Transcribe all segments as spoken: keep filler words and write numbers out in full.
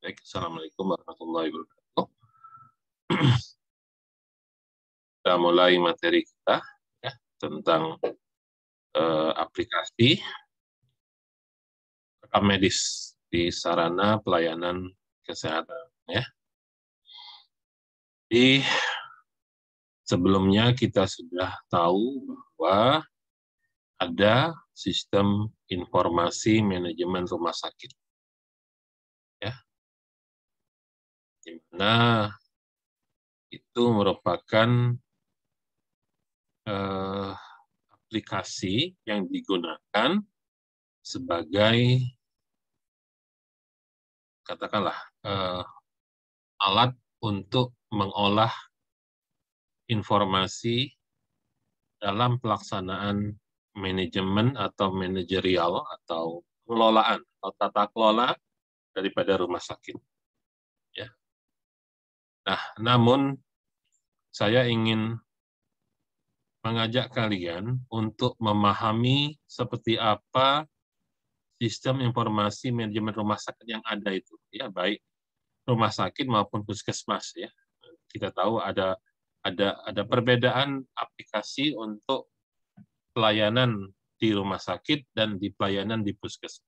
Baik, Assalamualaikum warahmatullahi wabarakatuh. Kita mulai materi kita ya, tentang eh, aplikasi rekam medis di sarana pelayanan kesehatan. Ya. Di sebelumnya kita sudah tahu bahwa ada sistem informasi manajemen rumah sakit, ya, di mana itu merupakan eh, aplikasi yang digunakan sebagai katakanlah eh, alat untuk mengolah informasi dalam pelaksanaan manajemen atau manajerial atau pengelolaan atau tata kelola daripada rumah sakit. Ya. Nah, namun saya ingin mengajak kalian untuk memahami seperti apa sistem informasi manajemen rumah sakit yang ada itu, ya, baik rumah sakit maupun puskesmas, ya. Kita tahu ada ada ada perbedaan aplikasi untuk pelayanan di rumah sakit dan di pelayanan di puskesmas.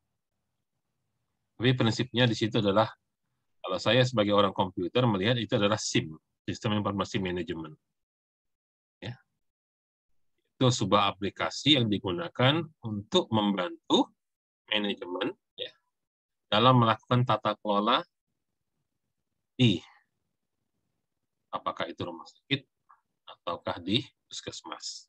Tapi prinsipnya di situ adalah, kalau saya sebagai orang komputer melihat itu adalah S I M, Sistem Informasi Manajemen. Ya. Itu sebuah aplikasi yang digunakan untuk membantu manajemen, ya, dalam melakukan tata kelola di apakah itu rumah sakit ataukah di puskesmas.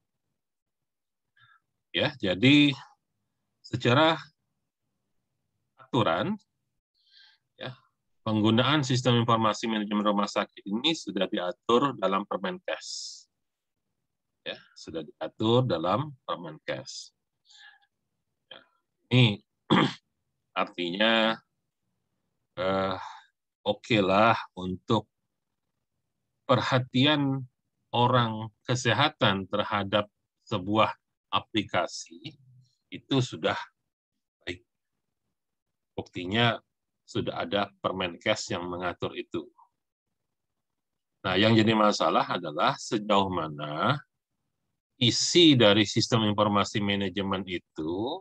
Ya, jadi secara aturan, ya, penggunaan sistem informasi manajemen rumah sakit ini sudah diatur dalam Permenkes. Ya, sudah diatur dalam Permenkes. Ya, ini artinya eh, oke okay lah untuk perhatian orang kesehatan terhadap sebuah aplikasi itu sudah baik. Buktinya sudah ada Permenkes yang mengatur itu. Nah, yang jadi masalah adalah sejauh mana isi dari sistem informasi manajemen itu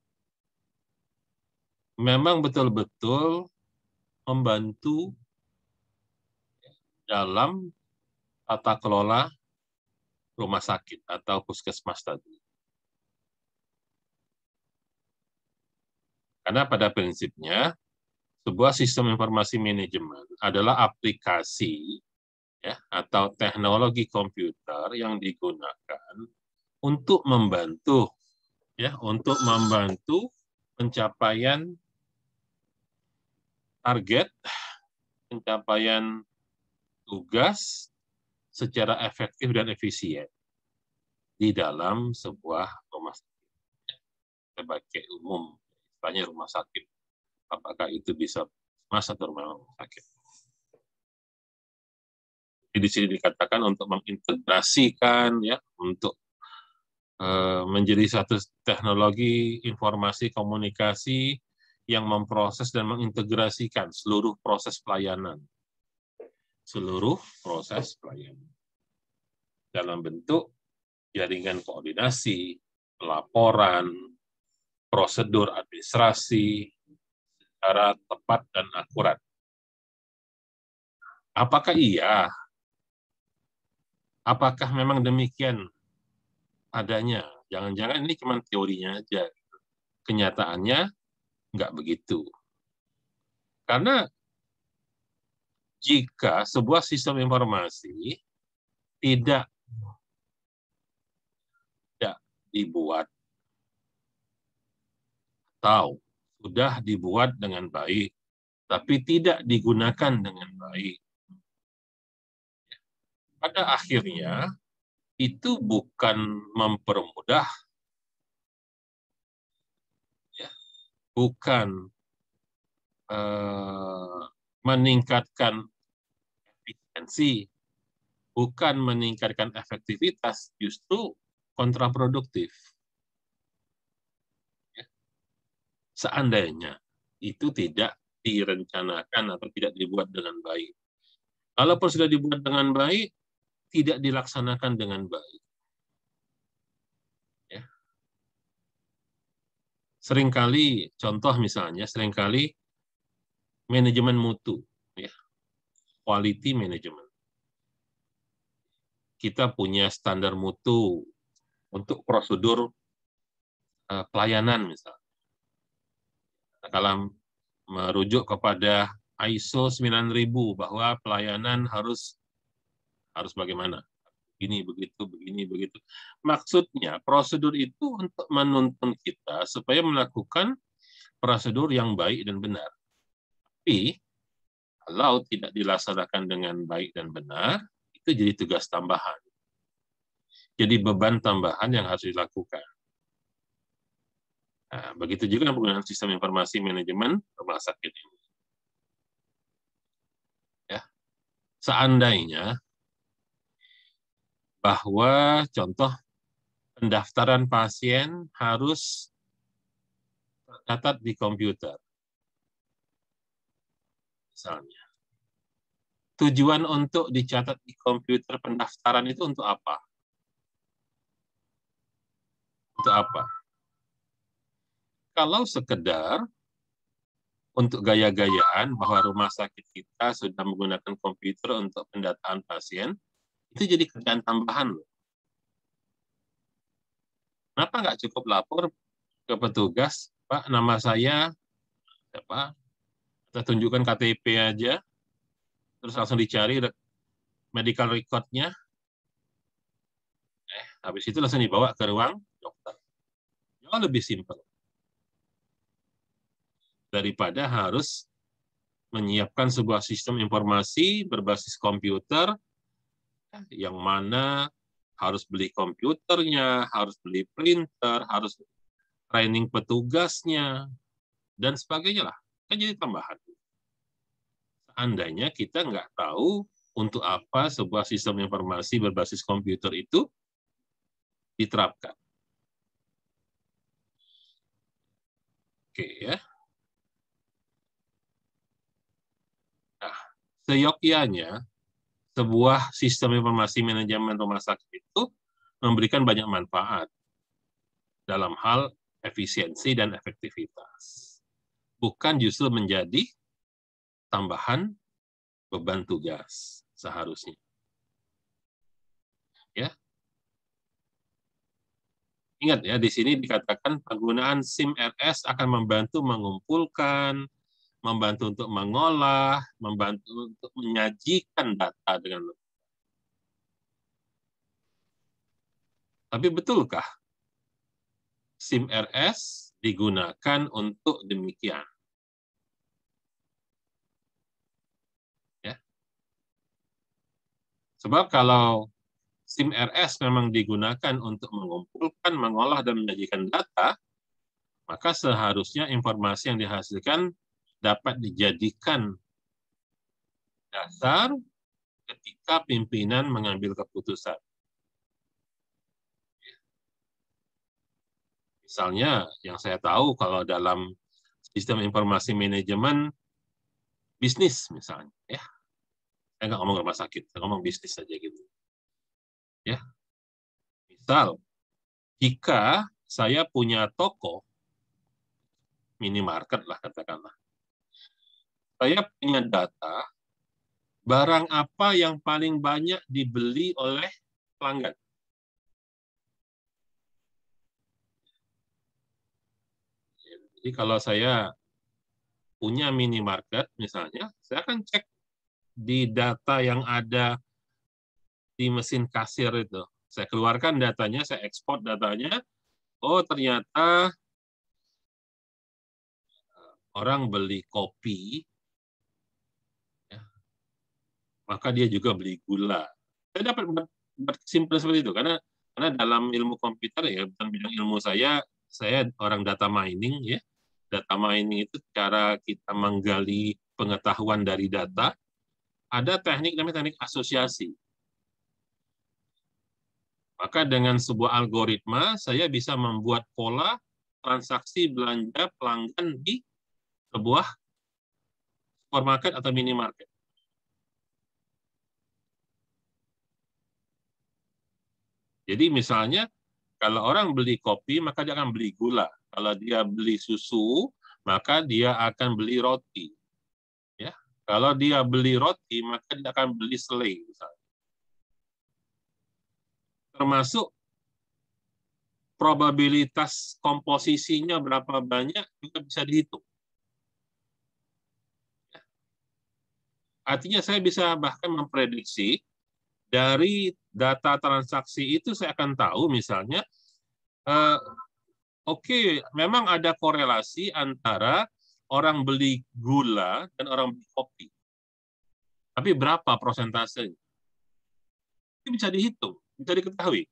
memang betul-betul membantu dalam tata kelola rumah sakit atau puskesmas tadi. Karena pada prinsipnya, sebuah sistem informasi manajemen adalah aplikasi, ya, atau teknologi komputer yang digunakan untuk membantu, ya, untuk membantu pencapaian target, pencapaian tugas secara efektif dan efisien di dalam sebuah rumah sakit. Sebagai umum, istilahnya rumah sakit. Apakah itu bisa mas atau rumah sakit. Di sini dikatakan untuk mengintegrasikan, ya, untuk uh, menjadi satu teknologi informasi komunikasi yang memproses dan mengintegrasikan seluruh proses pelayanan. Seluruh proses pelayanan. Dalam bentuk jaringan koordinasi, laporan, prosedur administrasi secara tepat dan akurat. Apakah iya? Apakah memang demikian adanya? Jangan-jangan ini cuma teorinya aja. Kenyataannya nggak begitu. Karena jika sebuah sistem informasi tidak, tidak dibuat atau sudah dibuat dengan baik, tapi tidak digunakan dengan baik, pada akhirnya itu bukan mempermudah, ya, bukan eh, meningkatkan efisiensi, bukan meningkatkan efektivitas, justru kontraproduktif. Ya. Seandainya itu tidak direncanakan atau tidak dibuat dengan baik. Kalaupun sudah dibuat dengan baik, tidak dilaksanakan dengan baik. Ya. Seringkali, contoh misalnya, seringkali manajemen mutu, ya, quality management. Kita punya standar mutu untuk prosedur uh, pelayanan misalnya. Nah, kalau merujuk kepada I S O sembilan ribu bahwa pelayanan harus harus bagaimana? Begini, begitu, begini, begitu. Maksudnya, prosedur itu untuk menuntun kita supaya melakukan prosedur yang baik dan benar. Tapi, kalau tidak dilaksanakan dengan baik dan benar, itu jadi tugas tambahan. Jadi beban tambahan yang harus dilakukan. Nah, begitu juga penggunaan sistem informasi manajemen rumah sakit ini. Ya. Seandainya bahwa contoh pendaftaran pasien harus tercatat di komputer. Misalnya. Tujuan untuk dicatat di komputer pendaftaran itu untuk apa? Untuk apa? Kalau sekedar untuk gaya-gayaan bahwa rumah sakit kita sudah menggunakan komputer untuk pendataan pasien, itu jadi kerjaan tambahan loh. Kenapa nggak cukup lapor ke petugas, Pak, nama saya, apa, kita tunjukkan K T P aja, terus langsung dicari medical record-nya, eh, habis itu langsung dibawa ke ruang dokter. Jauh lebih simpel daripada harus menyiapkan sebuah sistem informasi berbasis komputer yang mana harus beli komputernya, harus beli printer, harus training petugasnya, dan sebagainya lah. Kan jadi tambahan. Seandainya kita nggak tahu untuk apa sebuah sistem informasi berbasis komputer itu diterapkan. Oke ya. Nah, seyogyanya sebuah sistem informasi manajemen rumah sakit itu memberikan banyak manfaat dalam hal efisiensi dan efektivitas. Bukan justru menjadi tambahan beban tugas seharusnya. Ya. Ingat ya, di sini dikatakan penggunaan SIM R S akan membantu mengumpulkan, membantu untuk mengolah, membantu untuk menyajikan data dengan lebih. Tapi betulkah SIM R S digunakan untuk demikian? Ya. Sebab kalau SIM R S memang digunakan untuk mengumpulkan, mengolah, dan menyajikan data, maka seharusnya informasi yang dihasilkan dapat dijadikan dasar ketika pimpinan mengambil keputusan. Misalnya, yang saya tahu kalau dalam sistem informasi manajemen bisnis misalnya, ya, saya nggak ngomong rumah sakit, saya ngomong bisnis saja gitu. Ya, misal, jika saya punya toko minimarket lah katakanlah, saya punya data barang apa yang paling banyak dibeli oleh pelanggan. Jadi kalau saya punya minimarket misalnya, saya akan cek di data yang ada di mesin kasir itu. Saya keluarkan datanya, saya ekspor datanya. Oh, ternyata orang beli kopi, ya, maka dia juga beli gula. Saya dapat berkesimpulan seperti itu, karena karena dalam ilmu komputer, ya, bukan bidang ilmu saya, saya orang data mining, ya. Data mining itu cara kita menggali pengetahuan dari data. Ada teknik namanya teknik asosiasi. Maka dengan sebuah algoritma, saya bisa membuat pola transaksi belanja pelanggan di sebuah supermarket atau minimarket. Jadi misalnya kalau orang beli kopi maka dia akan beli gula. Kalau dia beli susu maka dia akan beli roti. Ya, kalau dia beli roti maka dia akan beli selai misalnya. Termasuk probabilitas komposisinya berapa banyak juga bisa dihitung. Artinya saya bisa bahkan memprediksi dari data transaksi itu saya akan tahu misalnya, eh, oke, okay, memang ada korelasi antara orang beli gula dan orang beli kopi. Tapi berapa persentasenya? Itu bisa dihitung, bisa diketahui.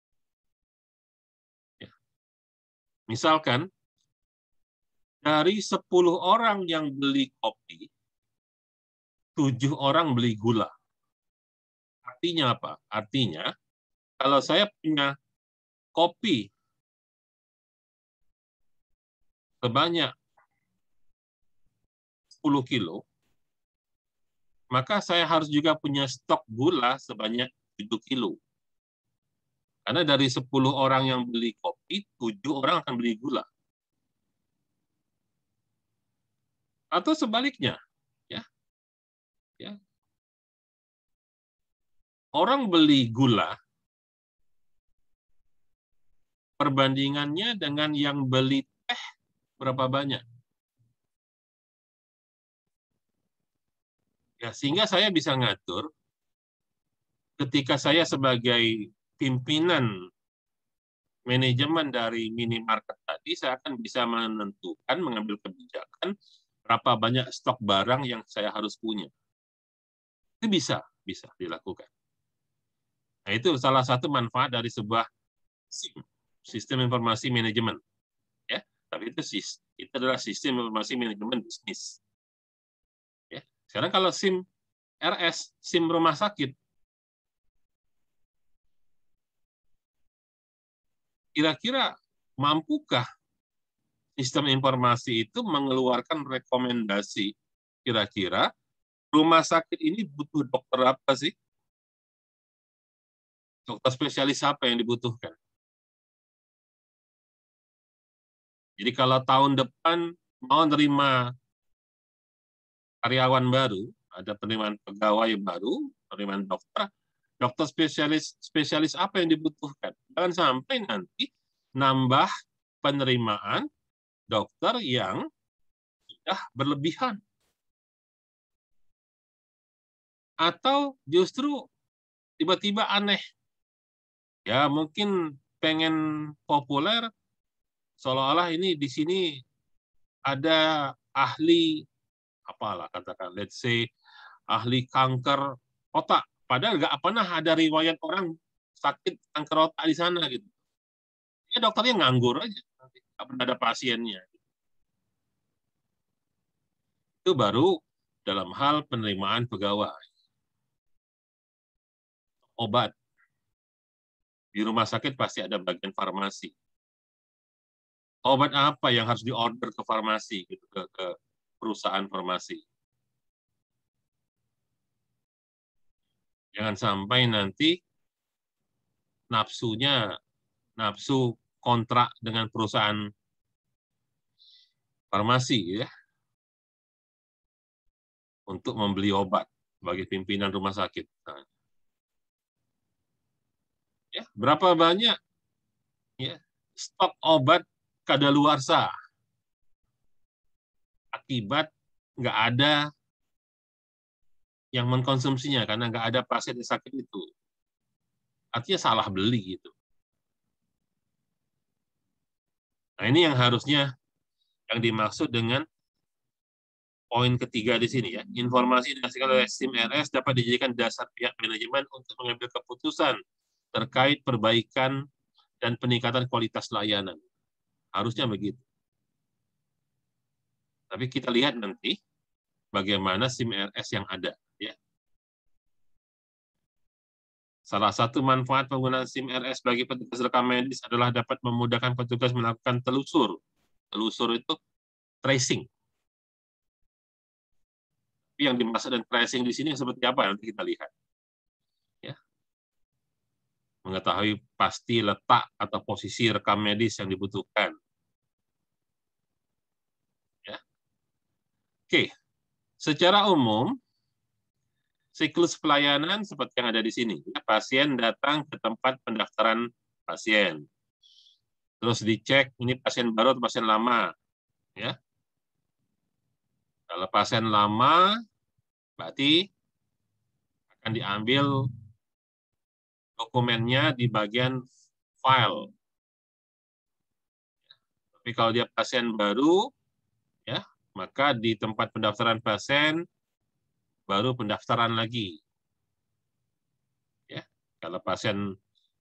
Ya. Misalkan, dari sepuluh orang yang beli kopi, tujuh orang beli gula. Artinya apa? Artinya, kalau saya punya kopi sebanyak sepuluh kilo, maka saya harus juga punya stok gula sebanyak tujuh kilo. Karena dari sepuluh orang yang beli kopi, tujuh orang akan beli gula. Atau sebaliknya, ya, ya. Orang beli gula, perbandingannya dengan yang beli teh berapa banyak? Ya, sehingga saya bisa ngatur ketika saya sebagai pimpinan manajemen dari minimarket tadi, saya akan bisa menentukan, mengambil kebijakan berapa banyak stok barang yang saya harus punya. Itu bisa, bisa dilakukan. Nah, itu salah satu manfaat dari sebuah SIM, sistem informasi manajemen. Ya, tapi itu itu adalah sistem informasi manajemen bisnis. Ya. Sekarang kalau SIM R S, SIM rumah sakit, kira-kira mampukah sistem informasi itu mengeluarkan rekomendasi kira-kira rumah sakit ini butuh dokter apa sih? Dokter spesialis apa yang dibutuhkan? Jadi kalau tahun depan mau nerima karyawan baru, ada penerimaan pegawai baru, penerimaan dokter, dokter spesialis spesialis apa yang dibutuhkan? Jangan sampai nanti nambah penerimaan dokter yang sudah berlebihan. Atau justru tiba-tiba aneh. Ya mungkin pengen populer, seolah-olah ini di sini ada ahli, apalah katakan, let's say, ahli kanker otak. Padahal nggak pernah ada riwayat orang sakit kanker otak di sana gitu. Ya dokternya nganggur aja, nggak pernah ada pasiennya. Itu baru dalam hal penerimaan pegawai. Obat. Di rumah sakit pasti ada bagian farmasi. Obat apa yang harus diorder ke farmasi, gitu, ke, ke perusahaan farmasi. Jangan sampai nanti nafsunya, nafsu kontrak dengan perusahaan farmasi, ya, untuk membeli obat bagi pimpinan rumah sakit. Nah, ya, berapa banyak ya, stok obat kadaluarsa akibat nggak ada yang mengkonsumsinya karena nggak ada pasien yang sakit itu. Artinya salah beli gitu. Nah, ini yang harusnya yang dimaksud dengan poin ketiga di sini, ya. Informasi yang dihasilkan oleh SIM R S dapat dijadikan dasar pihak manajemen untuk mengambil keputusan terkait perbaikan dan peningkatan kualitas layanan. Harusnya begitu. Tapi kita lihat nanti bagaimana SIM R S yang ada, ya. Salah satu manfaat penggunaan SIM R S bagi petugas rekam medis adalah dapat memudahkan petugas melakukan telusur. Telusur itu tracing. Tapi yang dimaksud dan tracing di sini seperti apa nanti kita lihat. Ya. Mengetahui pasti letak atau posisi rekam medis yang dibutuhkan. Ya. Oke, secara umum siklus pelayanan seperti yang ada di sini. Pasien datang ke tempat pendaftaran pasien. Terus dicek ini pasien baru atau pasien lama. Ya. Kalau pasien lama, berarti akan diambil dokumennya di bagian file. Tapi kalau dia pasien baru, ya, maka di tempat pendaftaran pasien baru pendaftaran lagi. Ya, kalau pasien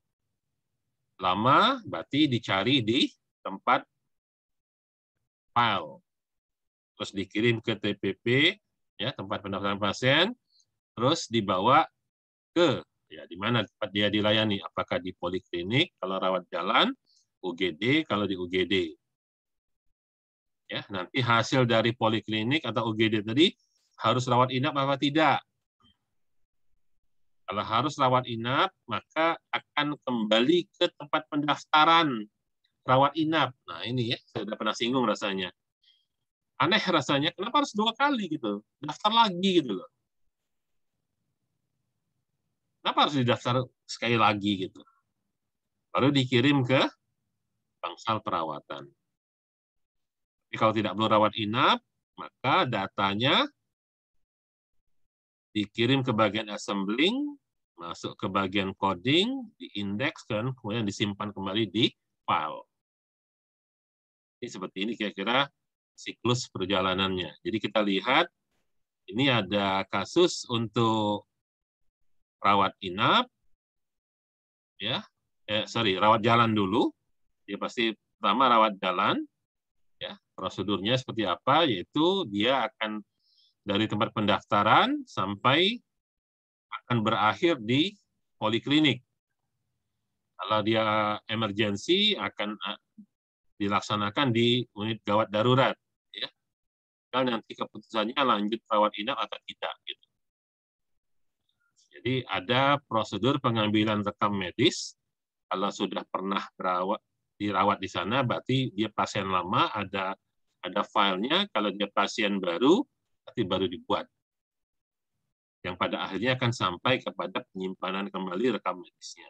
lama, berarti dicari di tempat file. Terus dikirim ke T P P, ya, tempat pendaftaran pasien, terus dibawa ke, ya, di mana tempat dia dilayani, apakah di poliklinik, kalau rawat jalan, U G D, kalau di U G D. Ya, nanti hasil dari poliklinik atau U G D tadi harus rawat inap apa tidak. Kalau harus rawat inap, maka akan kembali ke tempat pendaftaran rawat inap. Nah, ini ya, saya sudah pernah singgung rasanya. Aneh rasanya, kenapa harus dua kali gitu? Daftar lagi gitu loh. Kenapa harus didaftar sekali lagi gitu? Baru dikirim ke bangsal perawatan. Tapi kalau tidak perlu rawat inap, maka datanya dikirim ke bagian assembling, masuk ke bagian coding, diindeks, dan kemudian disimpan kembali di file. Ini seperti ini kira-kira siklus perjalanannya. Jadi kita lihat, ini ada kasus untuk rawat inap, ya, eh, sorry, rawat jalan dulu. Dia pasti pertama rawat jalan, ya, prosedurnya seperti apa, yaitu dia akan dari tempat pendaftaran sampai akan berakhir di poliklinik. Kalau dia emergensi akan dilaksanakan di unit gawat darurat. Ya. Dan nanti keputusannya lanjut rawat inap atau tidak. Gitu. Jadi ada prosedur pengambilan rekam medis. Kalau sudah pernah berawat, dirawat di sana, berarti dia pasien lama, ada ada filenya. Kalau dia pasien baru, berarti baru dibuat. Yang pada akhirnya akan sampai kepada penyimpanan kembali rekam medisnya.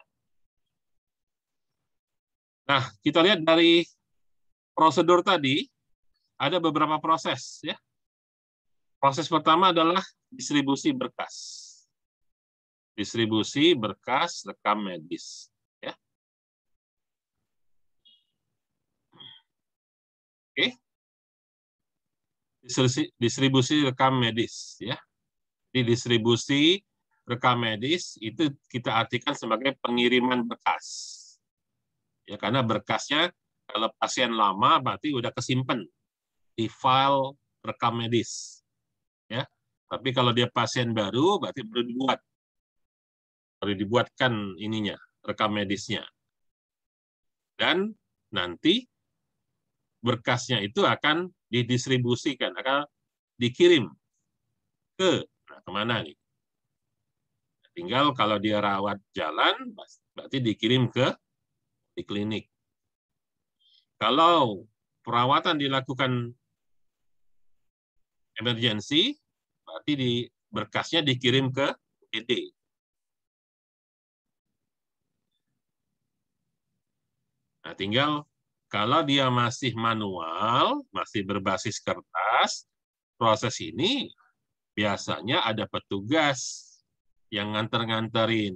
Nah, kita lihat dari prosedur tadi, ada beberapa proses. Ya. Proses pertama adalah distribusi berkas. Distribusi berkas rekam medis. Ya. Oke. Distribusi rekam medis. Ya. Di distribusi rekam medis itu kita artikan sebagai pengiriman berkas. Ya, karena berkasnya kalau pasien lama berarti udah kesimpan di file rekam medis. Ya. Tapi kalau dia pasien baru berarti perlu dibuat. Perlu dibuatkan ininya, rekam medisnya. Dan nanti berkasnya itu akan didistribusikan, akan dikirim ke, nah kemana nih? Tinggal kalau dia rawat jalan, berarti dikirim ke di klinik. Kalau perawatan dilakukan emergensi, berarti di berkasnya dikirim ke U G D. Nah, tinggal kalau dia masih manual, masih berbasis kertas, proses ini biasanya ada petugas yang nganter-nganterin.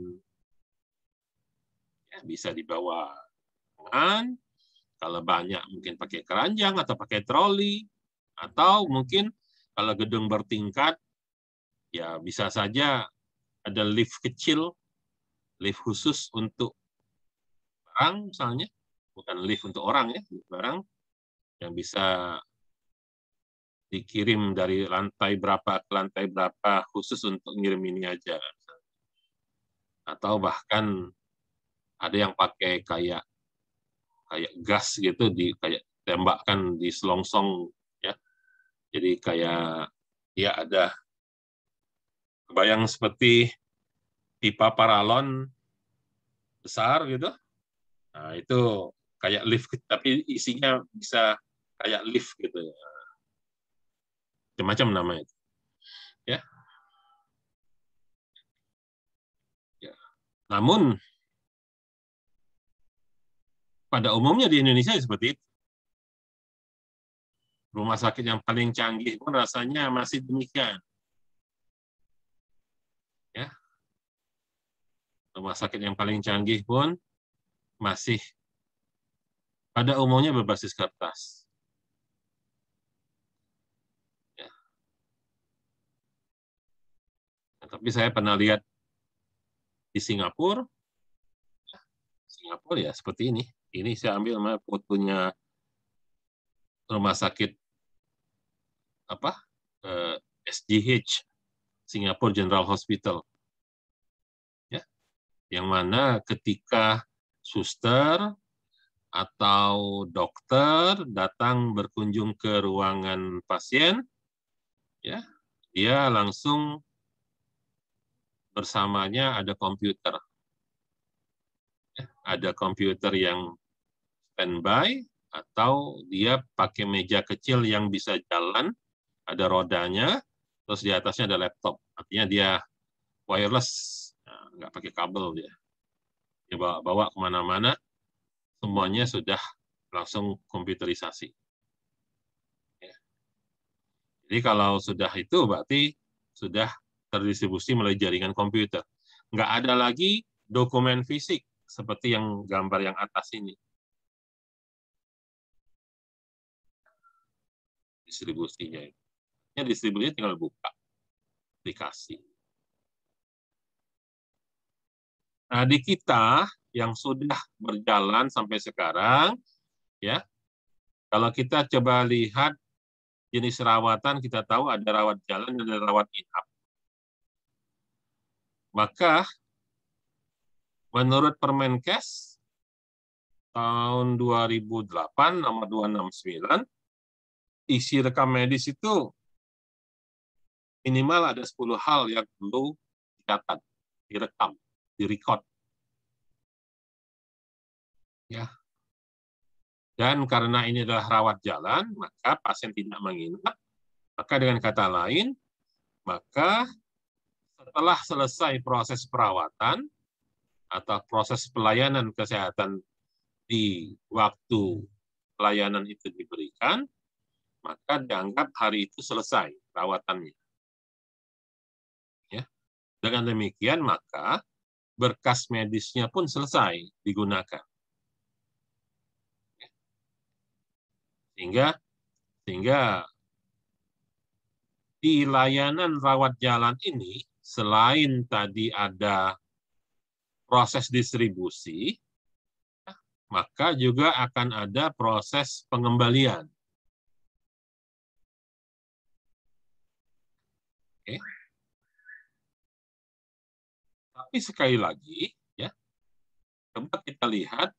Ya, bisa dibawa tangan, kalau banyak mungkin pakai keranjang atau pakai troli, atau mungkin kalau gedung bertingkat, ya bisa saja ada lift kecil, lift khusus untuk barang misalnya, bukan lift untuk orang ya, barang yang bisa dikirim dari lantai berapa ke lantai berapa khusus untuk ngirim ini aja. Atau bahkan ada yang pakai kayak kayak gas gitu, di kayak tembakkan di selongsong ya. Jadi kayak dia ada Bayang seperti pipa paralon besar gitu. Nah, itu kayak lift, tapi isinya bisa kayak lift gitu. Macam-macam namanya. Ya. Ya. Namun pada umumnya di Indonesia seperti itu. Rumah sakit yang paling canggih pun rasanya masih demikian. Ya. Rumah sakit yang paling canggih pun masih pada umumnya berbasis kertas. Ya. Nah, tapi saya pernah lihat di Singapura, Singapura ya seperti ini. Ini saya ambil fotonya rumah sakit apa eh, S G H, Singapore General Hospital, ya, yang mana ketika suster atau dokter datang berkunjung ke ruangan pasien, ya, dia langsung bersamanya ada komputer, ya, ada komputer yang standby atau dia pakai meja kecil yang bisa jalan, ada rodanya, terus di atasnya ada laptop, artinya dia wireless, nah, nggak pakai kabel dia, dia bawa, bawa kemana-mana, semuanya sudah langsung komputerisasi. Ya. Jadi kalau sudah itu berarti sudah terdistribusi melalui jaringan komputer. Nggak ada lagi dokumen fisik seperti yang gambar yang atas ini. Distribusinya. Ya, distribusinya tinggal buka aplikasi. Nah, di kita yang sudah berjalan sampai sekarang, ya, kalau kita coba lihat jenis rawatan, kita tahu ada rawat jalan dan ada rawat inap. Maka menurut Permenkes tahun dua ribu delapan nomor dua ratus enam puluh sembilan, isi rekam medis itu minimal ada sepuluh hal yang perlu dicatat, direkam, direcord. Ya. Dan karena ini adalah rawat jalan, maka pasien tidak menginap. Maka dengan kata lain, maka setelah selesai proses perawatan atau proses pelayanan kesehatan di waktu pelayanan itu diberikan, maka dianggap hari itu selesai perawatannya. Ya. Dengan demikian, maka berkas medisnya pun selesai digunakan. Sehingga sehingga di layanan rawat jalan ini, selain tadi ada proses distribusi, maka juga akan ada proses pengembalian. Oke. Tapi sekali lagi, ya, coba kita lihat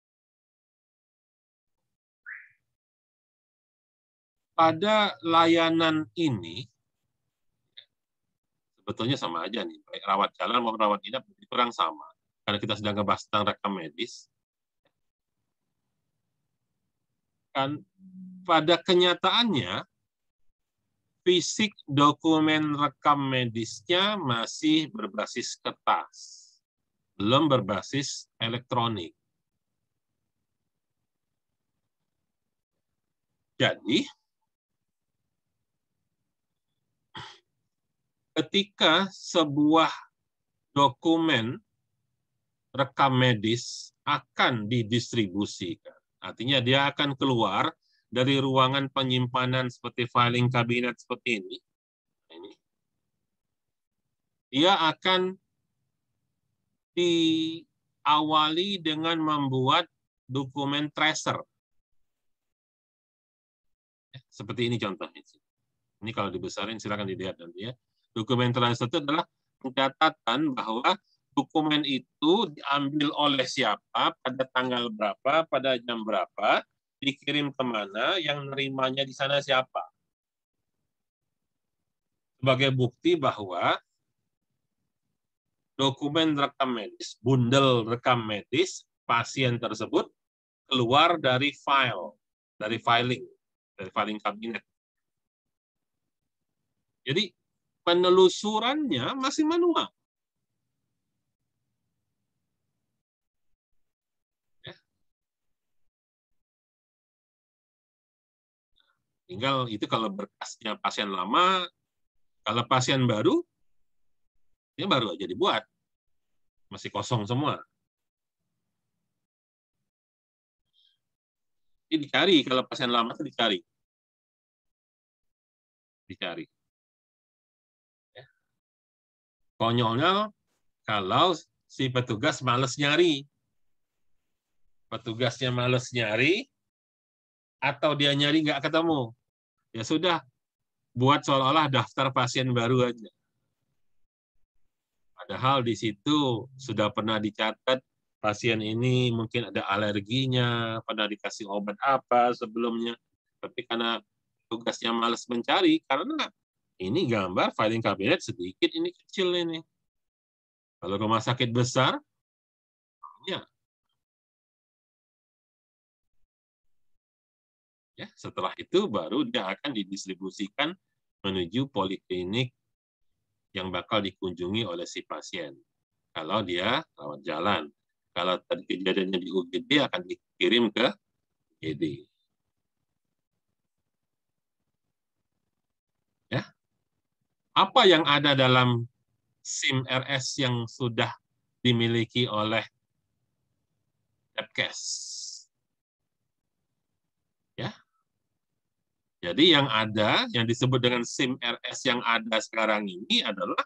pada layanan ini, sebetulnya sama aja nih, baik rawat jalan maupun rawat inap kurang sama, karena kita sedang ngebahas tentang rekam medis. Kan pada kenyataannya, fisik dokumen rekam medisnya masih berbasis kertas, belum berbasis elektronik. Jadi, ketika sebuah dokumen rekam medis akan didistribusikan, artinya dia akan keluar dari ruangan penyimpanan seperti filing kabinet seperti ini, ini dia akan diawali dengan membuat dokumen tracer. Seperti ini contohnya. Ini kalau dibesarin silakan dilihat nanti ya. Dokumen tracer itu adalah pencatatan bahwa dokumen itu diambil oleh siapa, pada tanggal berapa, pada jam berapa, dikirim kemana, yang nerimanya di sana siapa. Sebagai bukti bahwa dokumen rekam medis, bundel rekam medis pasien tersebut keluar dari file, dari filing, dari filing kabinet. Jadi penelusurannya masih manual. Ya. Tinggal itu kalau berkasnya pasien lama, kalau pasien baru, dia baru aja dibuat. Masih kosong semua. Ini dicari, kalau pasien lama itu dicari. Dicari. Ya. Konyolnya kalau si petugas males nyari. Petugasnya males nyari, atau dia nyari nggak ketemu. Ya sudah, buat seolah-olah daftar pasien baru aja. Padahal di situ sudah pernah dicatat pasien ini mungkin ada alerginya, pernah dikasih obat apa sebelumnya, tapi karena tugasnya malas mencari, karena ini gambar filing kabinet sedikit, ini kecil ini. Kalau rumah sakit besar, ya, ya setelah itu baru dia akan didistribusikan menuju poliklinik yang bakal dikunjungi oleh si pasien. Kalau dia rawat jalan. Kalau tadi kejadiannya di U G D akan dikirim ke U G D. Ya. Apa yang ada dalam SIM R S yang sudah dimiliki oleh Depkes? Ya. Jadi yang ada, yang disebut dengan SIM R S yang ada sekarang ini adalah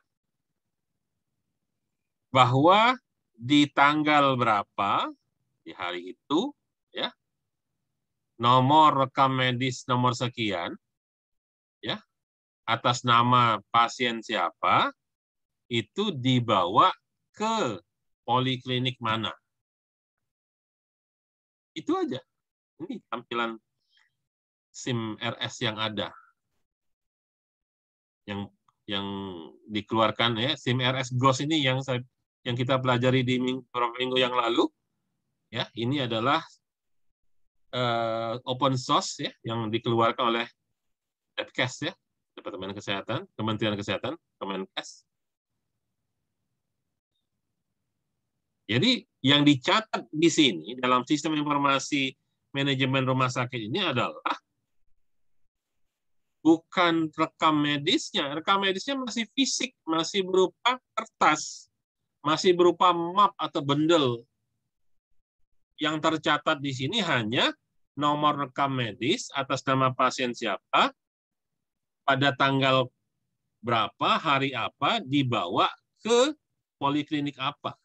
bahwa di tanggal berapa, di hari itu, ya, nomor rekam medis nomor sekian, ya, atas nama pasien siapa, itu dibawa ke poliklinik mana. Itu aja. Ini tampilan SIM R S yang ada. Yang yang dikeluarkan ya, SIM R S Ghost ini yang saya, yang kita pelajari di minggu, beberapa minggu yang lalu. Ya, ini adalah uh, open source ya, yang dikeluarkan oleh Depkes ya, Departemen Kesehatan, Kementerian Kesehatan, Kemenkes. Jadi yang dicatat di sini dalam sistem informasi manajemen rumah sakit ini adalah bukan rekam medisnya. Rekam medisnya masih fisik, masih berupa kertas, masih berupa map atau bundel. Yang tercatat di sini hanya nomor rekam medis atas nama pasien siapa, pada tanggal berapa, hari apa, dibawa ke poliklinik apa.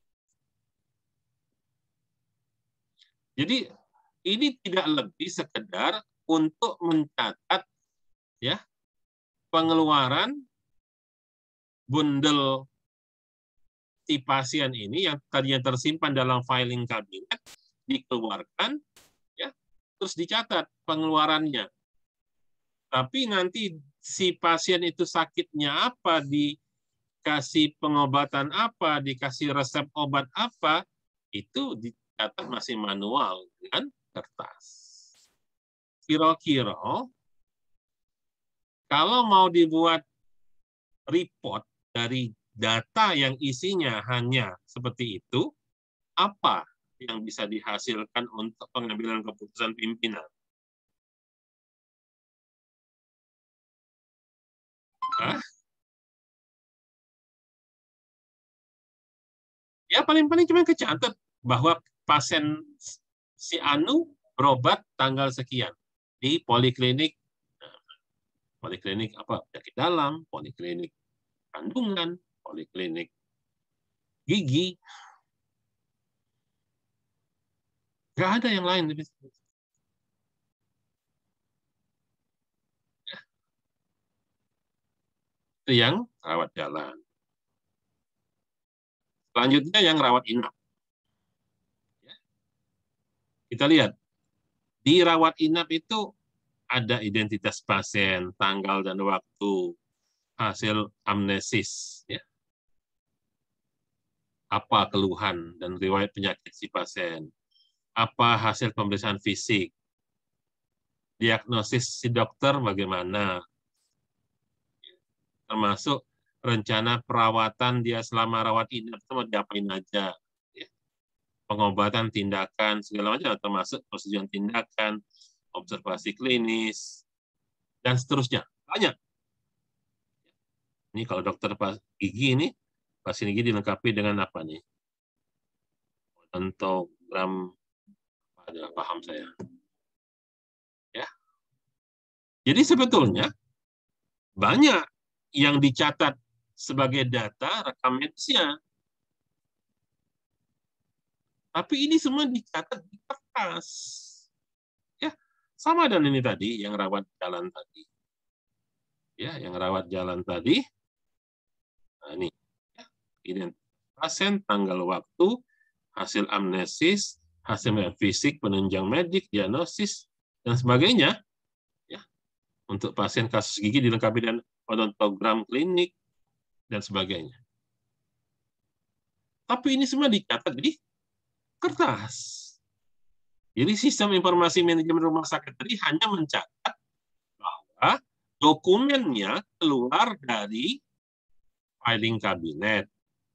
Jadi ini tidak lebih sekedar untuk mencatat ya pengeluaran bundel si pasien ini yang tadinya tersimpan dalam filing kabinet dikeluarkan ya, terus dicatat pengeluarannya. Tapi nanti si pasien itu sakitnya apa, dikasih pengobatan apa, dikasih resep obat apa, itu dicatat masih manual dengan kertas. Kira-kira kalau mau dibuat report dari data yang isinya hanya seperti itu, apa yang bisa dihasilkan untuk pengambilan keputusan pimpinan? Hah? Ya paling-paling cuma kecatat bahwa pasien si Anu berobat tanggal sekian di poliklinik, poliklinik apa, penyakit dalam, poliklinik kandungan, poliklinik gigi, nggak ada yang lain. Itu yang rawat jalan. Selanjutnya yang rawat inap. Kita lihat, di rawat inap itu ada identitas pasien, tanggal dan waktu, hasil amnesis. Ya. apa keluhan dan riwayat penyakit si pasien, apa hasil pemeriksaan fisik, diagnosis si dokter bagaimana, termasuk rencana perawatan dia selama rawat inap itu mau diapain aja, ya. Pengobatan, tindakan, segala macam, termasuk persetujuan tindakan, observasi klinis, dan seterusnya. Banyak. Ini kalau dokter gigi ini, pasien gigi dilengkapi dengan apa nih? Odontogram, ada paham saya. Ya. Jadi sebetulnya banyak yang dicatat sebagai data rekam medisnya. Tapi ini semua dicatat di kertas. Ya, sama dan ini tadi yang rawat jalan tadi. Ya, yang rawat jalan tadi. Nah, ini. Ya, identitas pasien, tanggal waktu, hasil amnesis, hasil fisik, penunjang medik, diagnosis, dan sebagainya. Ya, untuk pasien kasus gigi dilengkapi dengan odontogram klinik, dan sebagainya. Tapi ini semua dicatat di kertas. Jadi sistem informasi manajemen rumah sakit tadi hanya mencatat bahwa dokumennya keluar dari filing kabinet,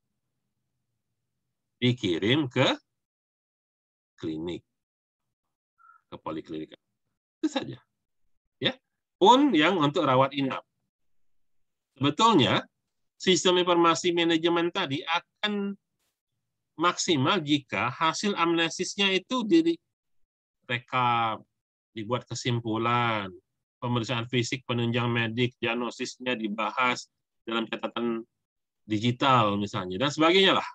dikirim ke klinik, ke poliklinik. Itu saja. Ya. Pun yang untuk rawat inap. Sebetulnya sistem informasi manajemen tadi akan maksimal jika hasil amnesisnya itu direkap, dibuat kesimpulan, pemeriksaan fisik, penunjang medik, diagnosisnya dibahas dalam catatan digital misalnya, dan sebagainya lah.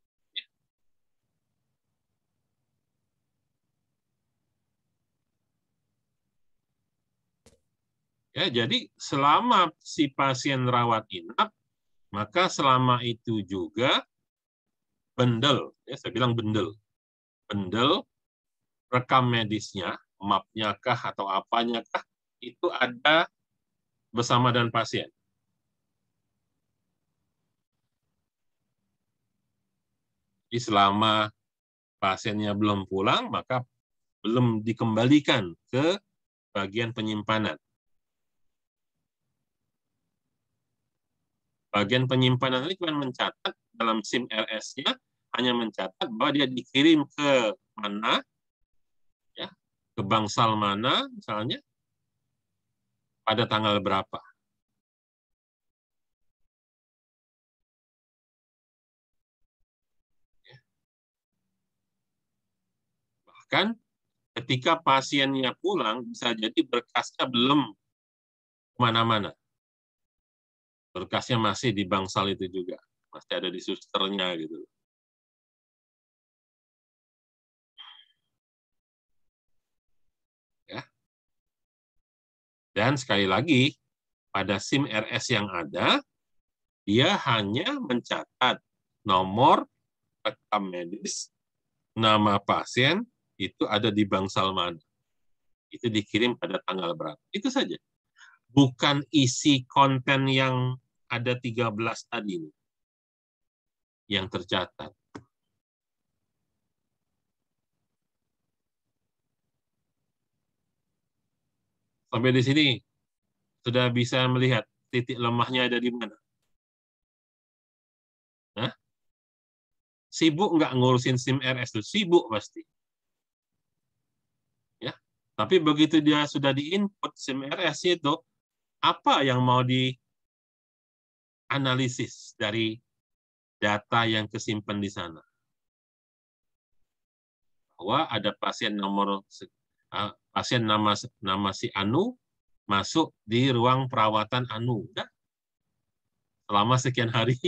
Ya, jadi selama si pasien rawat inap, maka selama itu juga bendel, ya saya bilang bendel, bendel rekam medisnya, mapnya kah atau apanya kah, itu ada bersama dengan pasien. Jadi selama pasiennya belum pulang, maka belum dikembalikan ke bagian penyimpanan. Bagian penyimpanan ini cuma mencatat dalam SIM R S-nya, hanya mencatat bahwa dia dikirim ke mana, ya, ke bangsal mana, misalnya, pada tanggal berapa. Bahkan ketika pasiennya pulang, bisa jadi berkasnya belum kemana-mana. Berkasnya masih di bangsal itu juga, masih ada di susternya gitu. Ya. Dan sekali lagi, pada SIM R S yang ada, dia hanya mencatat nomor rekam medis, nama pasien, itu ada di bangsal mana. Itu dikirim pada tanggal berapa. Itu saja. Bukan isi konten yang ada tiga belas tadi yang tercatat. Sampai di sini sudah bisa melihat titik lemahnya ada di mana. Hah? Sibuk nggak ngurusin SIM R S itu? Sibuk pasti. Ya. Tapi begitu dia sudah diinput SIM R S itu, apa yang mau dianalisis dari data yang kesimpan di sana? Bahwa ada pasien nomor pasien nama nama si Anu masuk di ruang perawatan Anu, udah, selama sekian hari.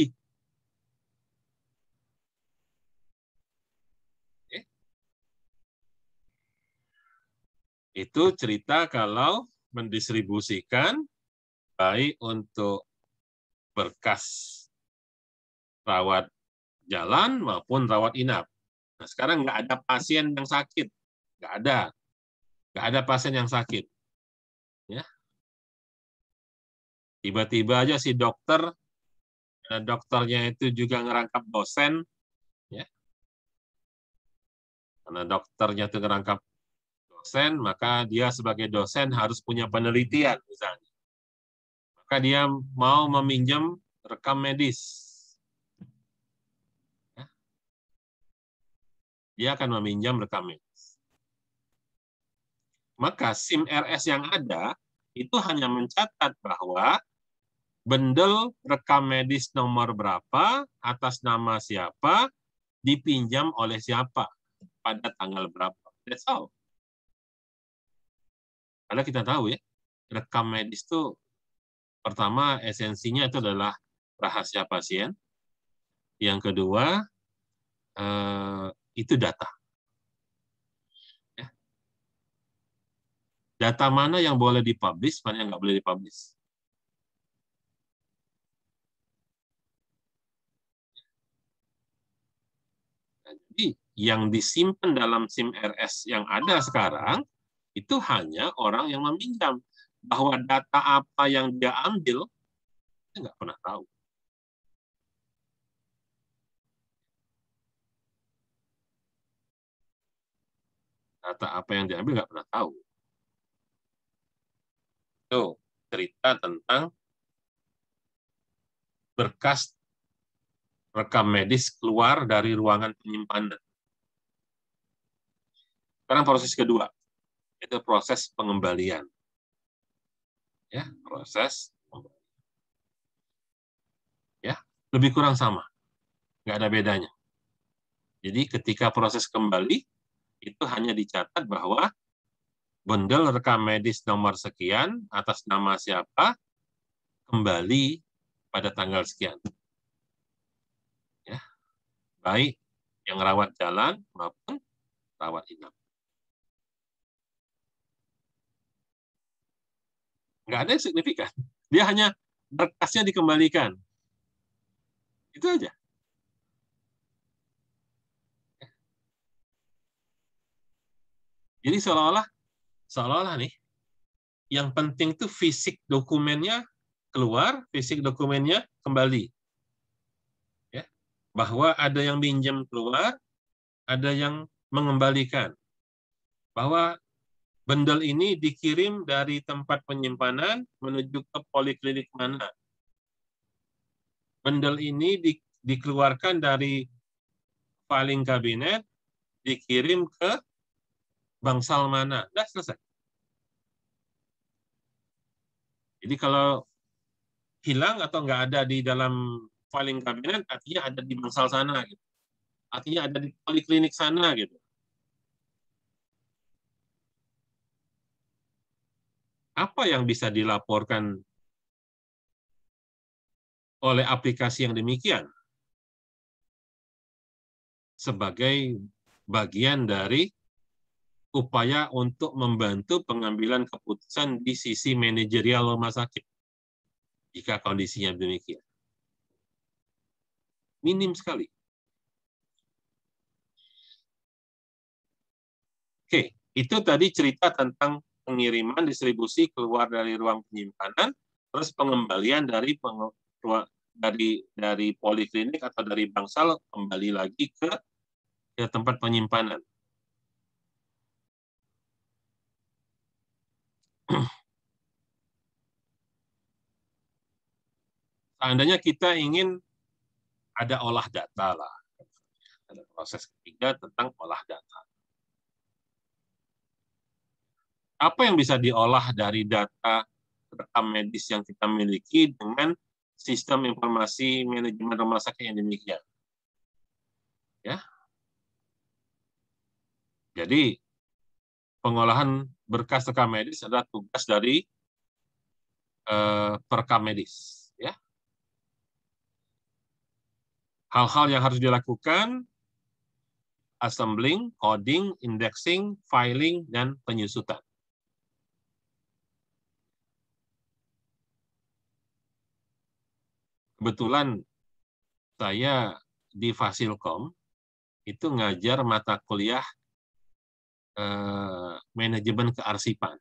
Eh. Itu cerita kalau mendistribusikan baik untuk berkas rawat jalan maupun rawat inap. Nah, sekarang nggak ada pasien yang sakit, nggak ada, nggak ada pasien yang sakit. Ya, tiba-tiba aja si dokter, dokternya itu juga ngerangkap dosen, Karena dokternya itu ngerangkap dosen, maka dia sebagai dosen harus punya penelitian misalnya. Maka dia mau meminjam rekam medis. Ya. Dia akan meminjam rekam medis. Maka SIM R S yang ada itu hanya mencatat bahwa bendel rekam medis nomor berapa, atas nama siapa, dipinjam oleh siapa, pada tanggal berapa. That's all. Karena kita tahu ya, rekam medis itu pertama esensinya itu adalah rahasia pasien. Yang kedua, eh, itu data. Ya. Data mana yang boleh dipublish, mana yang nggak boleh dipublish. Nah, jadi yang disimpan dalam SIM R S yang ada sekarang itu hanya orang yang meminjam. Bahwa data apa yang dia ambil, dia nggak pernah tahu. Data apa yang diambil nggak pernah tahu. Itu cerita tentang berkas rekam medis keluar dari ruangan penyimpanan. Sekarang proses kedua, itu proses pengembalian. Ya, proses ya lebih kurang sama, nggak ada bedanya. Jadi ketika proses kembali itu hanya dicatat bahwa bendel rekam medis nomor sekian atas nama siapa kembali pada tanggal sekian. Ya, baik yang rawat jalan maupun rawat inap. Nggak ada yang signifikan. Dia hanya berkasnya dikembalikan. Itu aja. Jadi seolah-olah seolah-olah nih yang penting tuh fisik dokumennya keluar, fisik dokumennya kembali. Ya. Bahwa ada yang pinjam keluar, ada yang mengembalikan. Bahwa bendel ini dikirim dari tempat penyimpanan menuju ke poliklinik mana. Bendel ini di, dikeluarkan dari filing kabinet, dikirim ke bangsal mana. Sudah selesai. Jadi kalau hilang atau nggak ada di dalam filing kabinet, artinya ada di bangsal sana. Gitu. Artinya ada di poliklinik sana. Gitu. Apa yang bisa dilaporkan oleh aplikasi yang demikian? Sebagai bagian dari upaya untuk membantu pengambilan keputusan di sisi manajerial rumah sakit. Jika kondisinya demikian. Minim sekali. Oke, itu tadi cerita tentang pengiriman distribusi keluar dari ruang penyimpanan, terus pengembalian dari peng, dari dari poliklinik atau dari bangsal kembali lagi ke, ke tempat penyimpanan. Seandainya kita ingin ada olah data lah, ada proses ketiga tentang olah data. Apa yang bisa diolah dari data rekam medis yang kita miliki dengan sistem informasi manajemen rumah sakit yang demikian? Ya. Jadi pengolahan berkas rekam medis adalah tugas dari eh, perekam medis. Ya. Hal-hal yang harus dilakukan: assembling, coding, indexing, filing, dan penyusutan. Kebetulan saya di Fasilkom itu ngajar mata kuliah eh, manajemen kearsipan.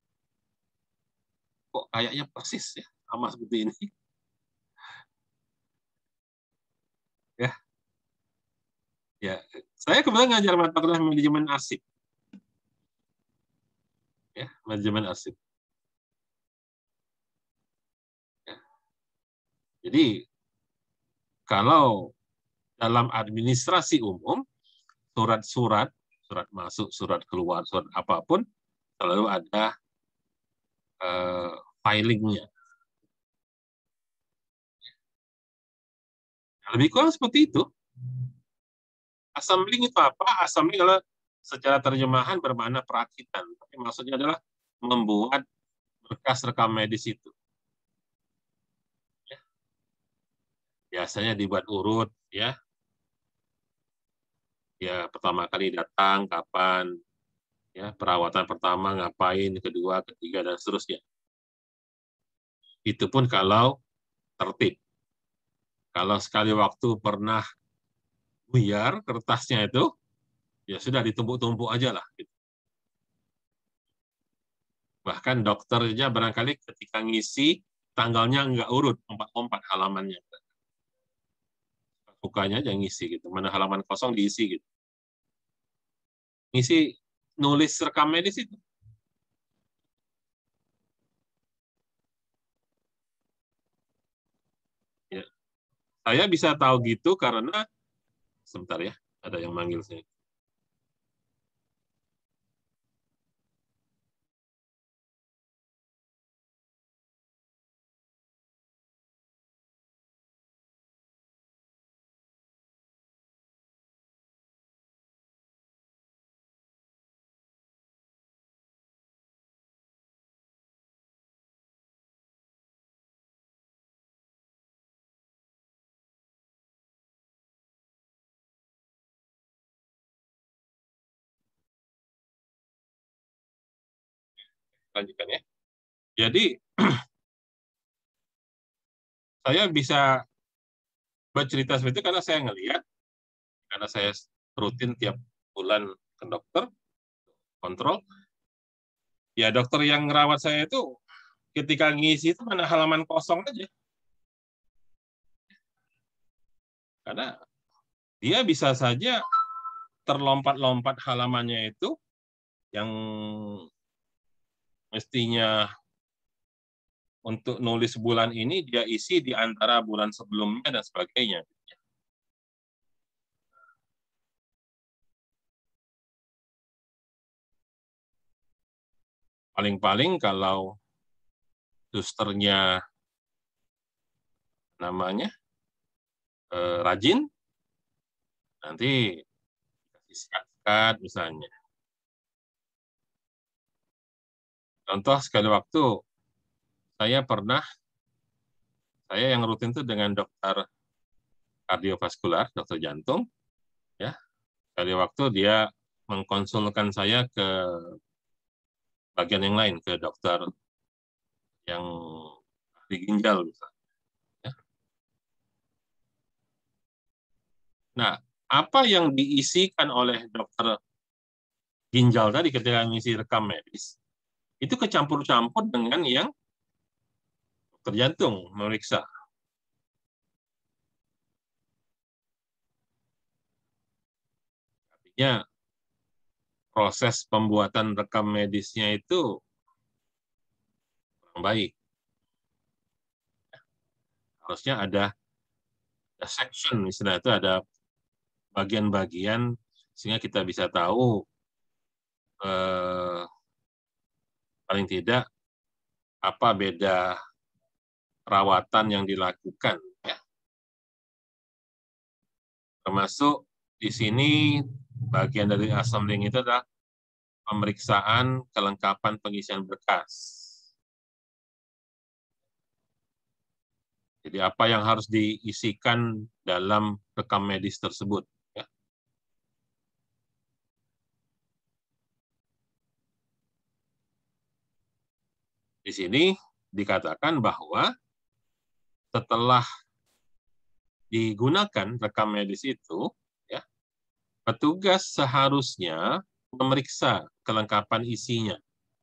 Kok kayaknya persis ya, sama seperti ini. Ya, ya Saya kebetulan ngajar mata kuliah manajemen arsip. Ya, manajemen arsip. Ya. Jadi kalau dalam administrasi umum, surat-surat, surat masuk, surat keluar, surat apapun, selalu ada uh, filingnya. Lebih kurang seperti itu. Assembling itu apa? Assembling adalah secara terjemahan bermakna perakitan. Tapi maksudnya adalah membuat berkas rekam medis itu. Ya. Biasanya dibuat urut, ya. Ya, pertama kali datang, kapan, ya, perawatan pertama ngapain, kedua, ketiga, dan seterusnya. Itu pun kalau tertib. Kalau sekali waktu pernah buyar kertasnya itu, ya sudah ditumpuk-tumpuk aja lah. Bahkan dokternya barangkali ketika ngisi, tanggalnya nggak urut, empat-empat halamannya. Sukanya aja ngisi gitu, mana halaman kosong diisi gitu. Ngisi nulis rekam medis itu. Ya. Saya bisa tahu gitu karena, sebentar ya, ada yang manggil saya. Lanjutkan ya. Jadi, saya bisa bercerita seperti itu karena saya ngelihat, karena saya rutin tiap bulan ke dokter, kontrol, ya dokter yang ngerawat saya itu ketika ngisi itu mana halaman kosong aja. Karena dia bisa saja terlompat-lompat halamannya itu yang mestinya untuk nulis bulan ini dia isi di antara bulan sebelumnya dan sebagainya. Paling-paling kalau susternya namanya eh, rajin, nanti kasih sekat-sekat misalnya. Contoh sekali waktu saya pernah, saya yang rutin itu dengan dokter kardiovaskular, dokter jantung, ya. Sekali waktu dia mengkonsulkan saya ke bagian yang lain, ke dokter yang ahli ginjal misalnya. Ya. Nah, apa yang diisikan oleh dokter ginjal tadi ketika ngisi rekam medis, itu kecampur-campur dengan yang dokter jantung memeriksa. Artinya proses pembuatan rekam medisnya itu kurang baik. Harusnya ada, ada section, misalnya itu ada bagian-bagian sehingga kita bisa tahu eh, paling tidak apa beda perawatan yang dilakukan, ya. Termasuk di sini bagian dari assembling itu adalah pemeriksaan kelengkapan pengisian berkas. Jadi apa yang harus diisikan dalam rekam medis tersebut. Ya. Di sini dikatakan bahwa setelah digunakan rekam medis itu, ya, petugas seharusnya memeriksa kelengkapan isinya.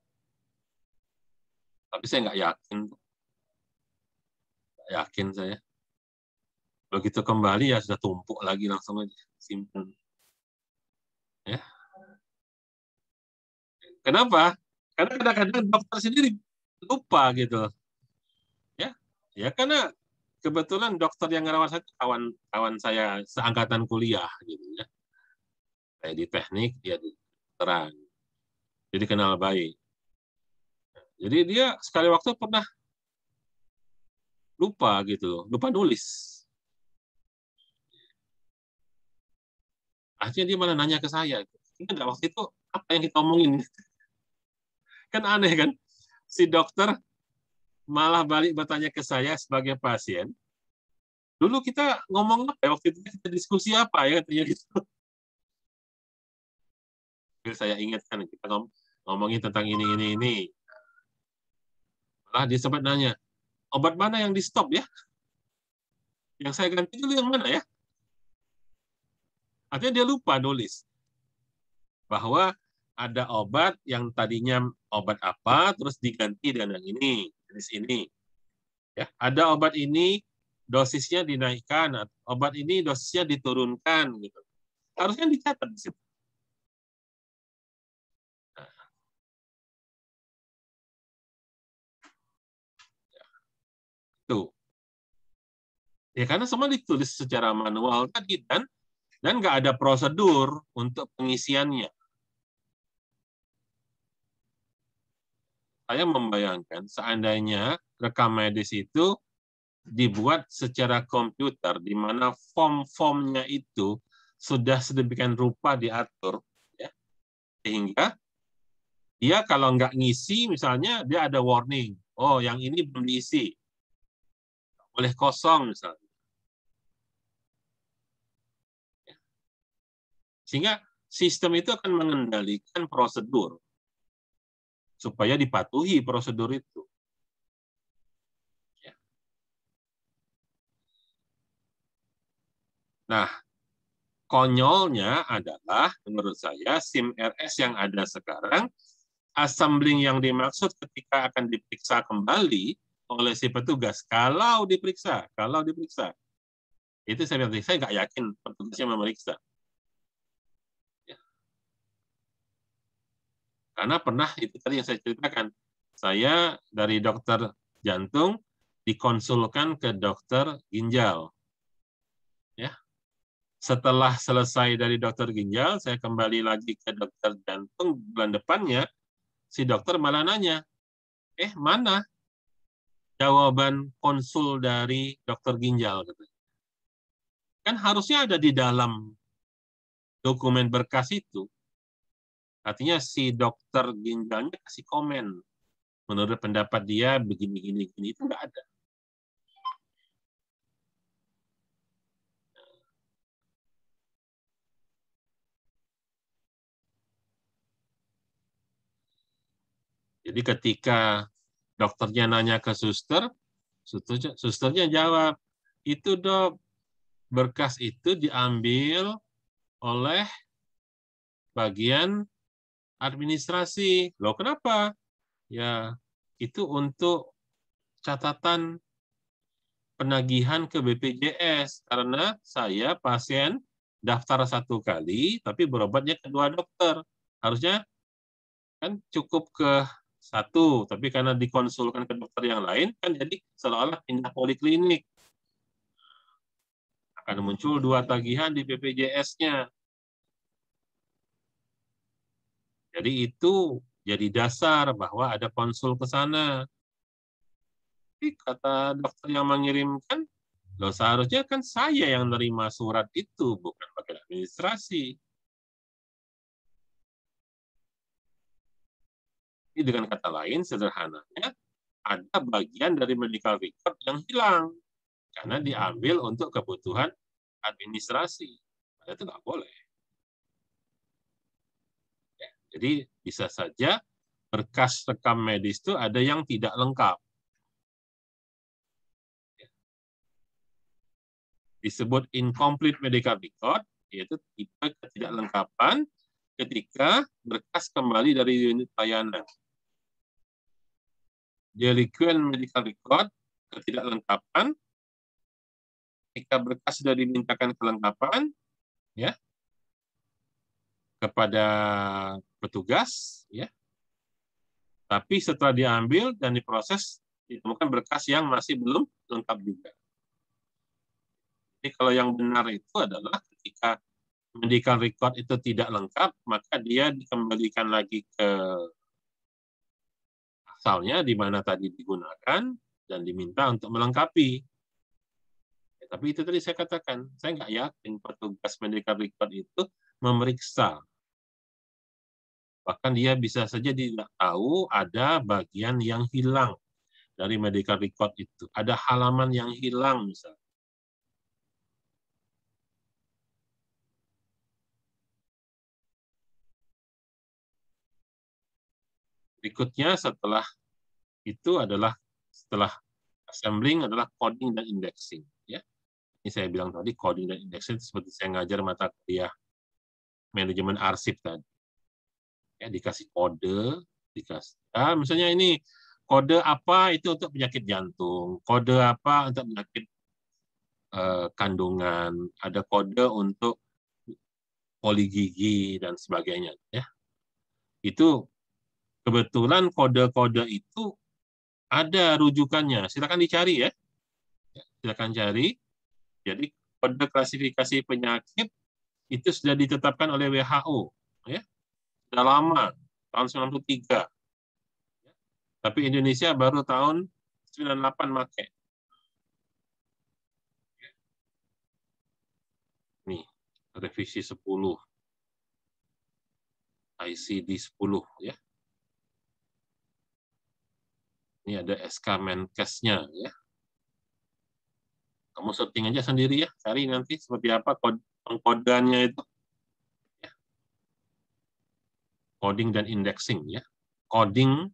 Tapi saya nggak yakin. Nggak yakin saya. Begitu kembali ya sudah tumpuk lagi langsung aja simpan. Ya. Kenapa? Karena kadang-kadang dokter sendiri lupa gitu. Ya, ya karena kebetulan dokter yang ngerawat saya kawan kawan saya seangkatan kuliah gitu ya. Saya di teknik, dia di kedokteran. Jadi kenal baik. Jadi dia sekali waktu pernah lupa gitu, lupa nulis. Akhirnya dia malah nanya ke saya, ingat nggak waktu itu apa yang kita omongin? Kan aneh kan? Si dokter malah balik bertanya ke saya sebagai pasien, dulu kita ngomong apa ya waktu itu, kita diskusi apa ya katanya gitu. Saya ingatkan kita ngomongin tentang ini ini ini. Malah dia sempat nanya, obat mana yang di stop ya? Yang saya ganti dulu yang mana ya? Artinya dia lupa nulis bahwa ada obat yang tadinya obat apa terus diganti dengan yang ini, jenis ini. Ya, ada obat ini dosisnya dinaikkan, obat ini dosisnya diturunkan gitu. Harusnya dicatat di situ. Nah, ya, itu. Ya karena semua ditulis secara manual tadi dan dan nggak ada prosedur untuk pengisiannya. Saya membayangkan seandainya rekam medis itu dibuat secara komputer, di mana form-formnya itu sudah sedemikian rupa diatur, ya, sehingga dia kalau nggak ngisi, misalnya dia ada warning, oh yang ini belum diisi, boleh kosong misalnya. Sehingga sistem itu akan mengendalikan prosedur, supaya dipatuhi prosedur itu. Nah, konyolnya adalah, menurut saya, SIM R S yang ada sekarang, assembling yang dimaksud ketika akan diperiksa kembali oleh si petugas, kalau diperiksa, kalau diperiksa, itu saya saya nggak yakin petugasnya memeriksa. Ya. Karena pernah, itu tadi yang saya ceritakan, saya dari dokter jantung dikonsulkan ke dokter ginjal. Ya. Setelah selesai dari dokter ginjal, saya kembali lagi ke dokter jantung bulan depannya, si dokter malah nanya, eh mana jawaban konsul dari dokter ginjal? Kan harusnya ada di dalam dokumen berkas itu. Artinya si dokter ginjalnya kasih komen. Menurut pendapat dia begini-gini, gini itu nggak ada. Jadi ketika dokternya nanya ke suster, susternya jawab, itu dok, berkas itu diambil oleh bagian administrasi. Loh kenapa? Ya, itu untuk catatan penagihan ke B P J S, karena saya pasien daftar satu kali, tapi berobatnya ke dua dokter. Harusnya kan cukup ke satu, tapi karena dikonsulkan ke dokter yang lain, kan jadi seolah-olah pindah poliklinik. Akan muncul dua tagihan di B P J S-nya. Jadi itu jadi dasar bahwa ada konsul ke sana. Tapi kata dokter yang mengirimkan, loh seharusnya kan saya yang nerima surat itu, bukan bagian administrasi. Jadi dengan kata lain, sederhananya, ada bagian dari medical record yang hilang karena diambil untuk kebutuhan administrasi. Padahal itu nggak boleh. Ya, jadi bisa saja berkas rekam medis itu ada yang tidak lengkap. Disebut incomplete medical record, yaitu tipe ketidaklengkapan ketika berkas kembali dari unit layanan. Delinquent medical record, ketidaklengkapan, ketika berkas sudah dimintakan kelengkapan, ya, kepada petugas, ya. Tapi setelah diambil dan diproses, ditemukan berkas yang masih belum lengkap juga. Jadi kalau yang benar itu adalah ketika medical record itu tidak lengkap, maka dia dikembalikan lagi ke asalnya di mana tadi digunakan dan diminta untuk melengkapi. Ya, tapi itu tadi saya katakan, saya nggak yakin petugas medical record itu memeriksa. Bahkan dia bisa saja tidak tahu ada bagian yang hilang dari medical record itu. Ada halaman yang hilang misalnya. Berikutnya setelah itu adalah setelah assembling adalah coding dan indexing. Ya, ini saya bilang tadi coding dan indexing seperti saya ngajar mata kuliah manajemen arsip tadi. Ya, dikasih kode, dikasih. Ah, misalnya ini kode apa itu untuk penyakit jantung, kode apa untuk penyakit eh, kandungan, ada kode untuk poligigi dan sebagainya. Ya, itu kebetulan kode-kode itu ada rujukannya. Silakan dicari ya. Silakan cari. Jadi kode klasifikasi penyakit itu sudah ditetapkan oleh W H O. Ya. Sudah lama, tahun sembilan puluh tiga. Tapi Indonesia baru tahun sembilan puluh delapan pakai. Nih, revisi sepuluh. I C D sepuluh. Ya. Ini ada S K Menkesnya. Ya. Kamu setting aja sendiri ya, cari nanti seperti apa pengkodannya itu. Ya. Coding dan indexing ya. Coding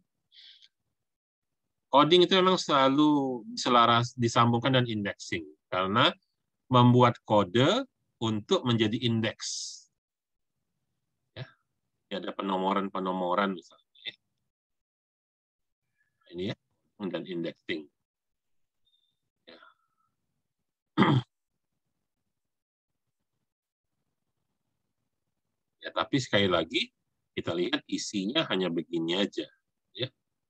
coding itu memang selalu selaras disambungkan dan indexing karena membuat kode untuk menjadi indeks. Ya. Ini ada penomoran-penomoran misalnya. Ya. Ini ya, dan indexing. Ya. Ya, tapi sekali lagi kita lihat isinya hanya begini aja, ya.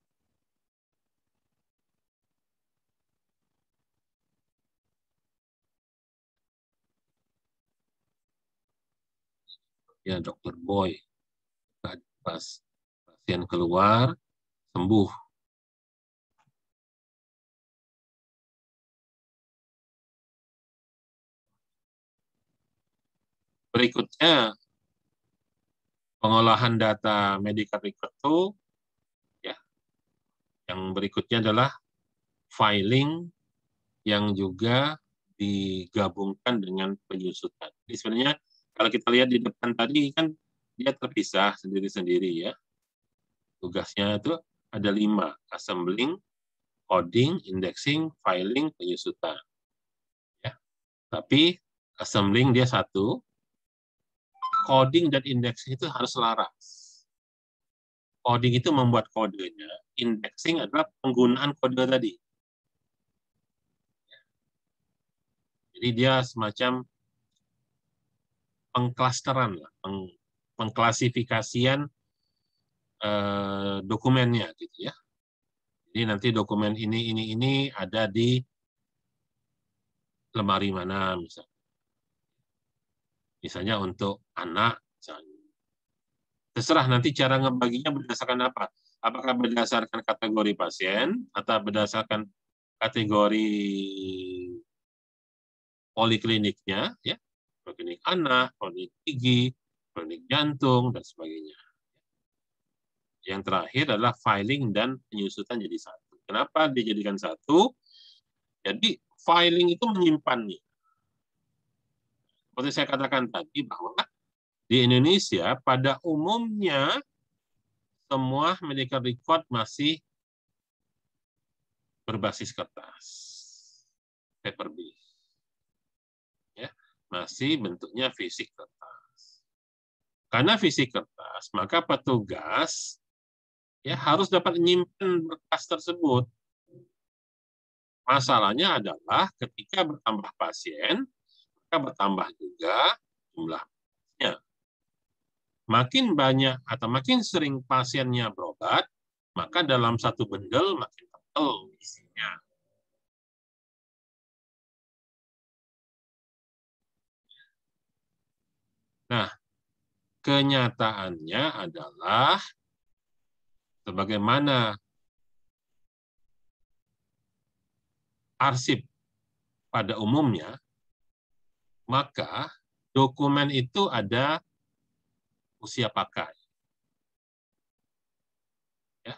Ya, dokter Boy, pas pasien keluar sembuh. Berikutnya pengolahan data medical record itu, ya, yang berikutnya adalah filing yang juga digabungkan dengan penyusutan. Jadi sebenarnya kalau kita lihat di depan tadi kan dia terpisah sendiri-sendiri ya. Tugasnya itu ada lima, assembling, coding, indexing, filing, penyusutan. Ya. Tapi assembling dia satu, coding dan indexing itu harus selaras. Coding itu membuat kodenya, indexing adalah penggunaan kode tadi. Jadi dia semacam pengklasteran, peng, pengklasifikasian eh, dokumennya, gitu ya. Jadi nanti dokumen ini, ini, ini ada di lemari mana, misalnya. Misalnya untuk anak, misalnya. Terserah nanti cara ngebaginya berdasarkan apa. Apakah berdasarkan kategori pasien, atau berdasarkan kategori polikliniknya, ya, poliklinik anak, poliklinik gigi, poliklinik jantung, dan sebagainya. Yang terakhir adalah filing dan penyusutan jadi satu. Kenapa dijadikan satu? Jadi filing itu menyimpannya. Seperti saya katakan tadi bahwa di Indonesia pada umumnya semua medical record masih berbasis kertas, paper based, ya, masih bentuknya fisik kertas. Karena fisik kertas, maka petugas ya harus dapat menyimpan berkas tersebut. Masalahnya adalah ketika bertambah pasien, maka bertambah juga jumlah berkasnya. makin banyak atau makin sering pasiennya berobat, maka dalam satu bendel makin tebal isinya. Nah, kenyataannya adalah sebagaimana arsip pada umumnya, maka dokumen itu ada usia pakai. Ya.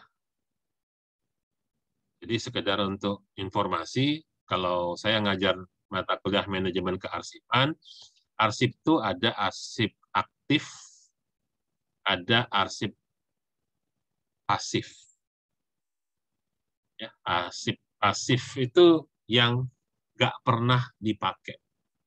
Jadi sekedar untuk informasi, kalau saya ngajar mata kuliah manajemen kearsipan, arsip itu ada arsip aktif, ada arsip pasif. Ya, arsip pasif itu yang nggak pernah dipakai.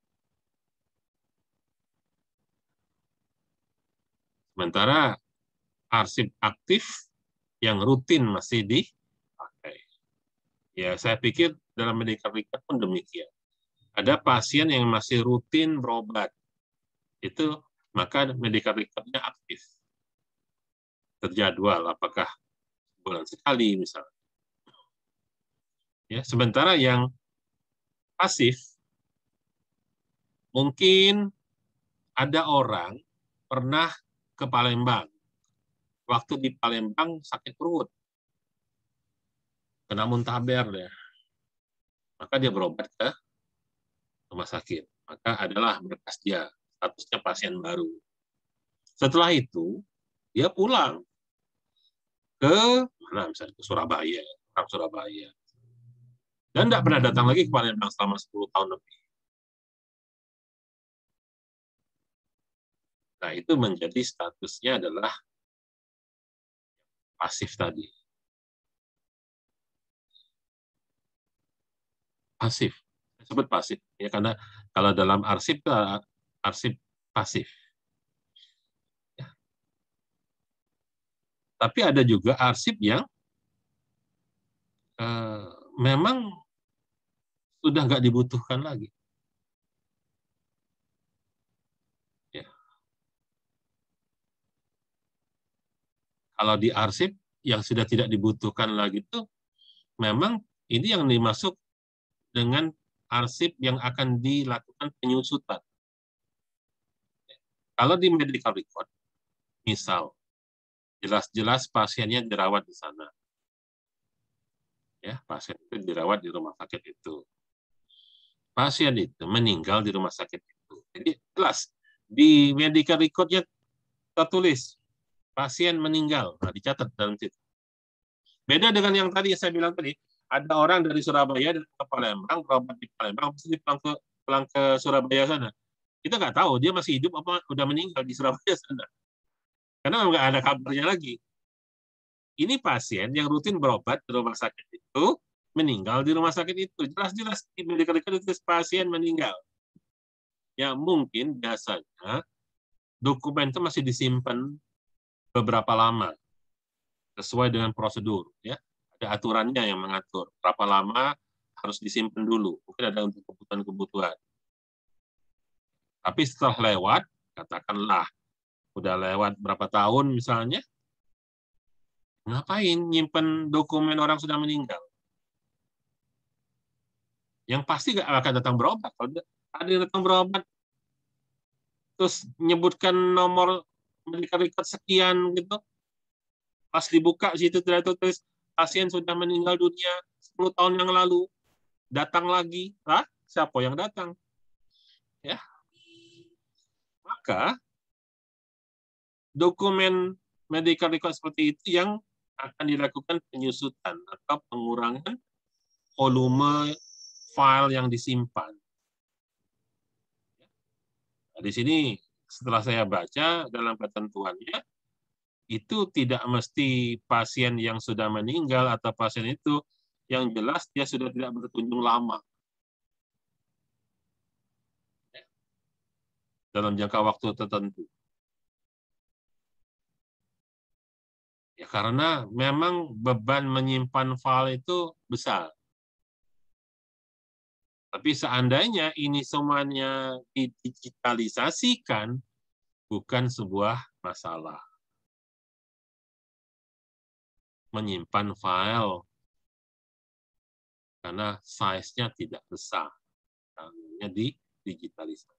Sementara arsip aktif yang rutin masih dipakai. Ya, saya pikir dalam medical record pun demikian. Ada pasien yang masih rutin berobat, itu maka medical record-nya aktif. Terjadwal, apakah bulan sekali misalnya. Ya, sementara yang pasif, mungkin ada orang pernah ke Palembang. Waktu di Palembang sakit perut, kena muntaber deh. Maka dia berobat ke rumah sakit. Maka adalah berkas dia, statusnya pasien baru. Setelah itu, dia pulang ke mana misalnya ke Surabaya, orang Surabaya. Dan tidak pernah datang lagi ke Palembang selama sepuluh tahun lebih. Nah, itu menjadi statusnya adalah pasif tadi. Pasif. Disebut pasif. Ya, karena kalau dalam arsip, arsip pasif. Ya. Tapi ada juga arsip yang eh, memang sudah nggak dibutuhkan lagi. Ya. Kalau di arsip yang sudah tidak dibutuhkan lagi itu, memang ini yang dimasuk dengan arsip yang akan dilakukan penyusutan. Kalau di medical record, misal, jelas-jelas pasiennya dirawat di sana. Ya, pasien itu dirawat di rumah sakit itu. Pasien itu meninggal di rumah sakit itu. Jadi jelas, di medical record-nya tertulis, pasien meninggal. Nah, dicatat dalam situ. Beda dengan yang tadi saya bilang tadi, ada orang dari Surabaya dan ke Palembang, berobat di Palembang, terus pulang ke, pulang ke Surabaya sana. Kita nggak tahu dia masih hidup apa udah meninggal di Surabaya sana. Karena nggak ada kabarnya lagi. Ini pasien yang rutin berobat di rumah sakit itu meninggal di rumah sakit itu. Jelas-jelas di medical record itu pasien meninggal. Ya mungkin biasanya dokumen itu masih disimpan beberapa lama sesuai dengan prosedur. Ya ada aturannya yang mengatur berapa lama harus disimpan dulu. Mungkin ada untuk kebutuhan-kebutuhan. Tapi setelah lewat, katakanlah udah lewat berapa tahun misalnya, ngapain nyimpen dokumen orang sudah meninggal? Yang pasti nggak akan datang berobat. Kalau ada yang datang berobat, terus menyebutkan nomor medical record sekian gitu, pas dibuka situ tidak tulis pasien sudah meninggal dunia sepuluh tahun yang lalu, datang lagi, ah siapa yang datang? Ya, maka dokumen medical record seperti itu yang akan dilakukan penyusutan atau pengurangan volume file yang disimpan. Nah, di sini setelah saya baca dalam ketentuannya, itu tidak mesti pasien yang sudah meninggal atau pasien itu yang jelas dia sudah tidak berkunjung lama. Dalam jangka waktu tertentu. Ya, karena memang beban menyimpan file itu besar. Tapi seandainya ini semuanya didigitalisasikan, bukan sebuah masalah. Menyimpan file karena size-nya tidak besar, hanya di digitalisasi.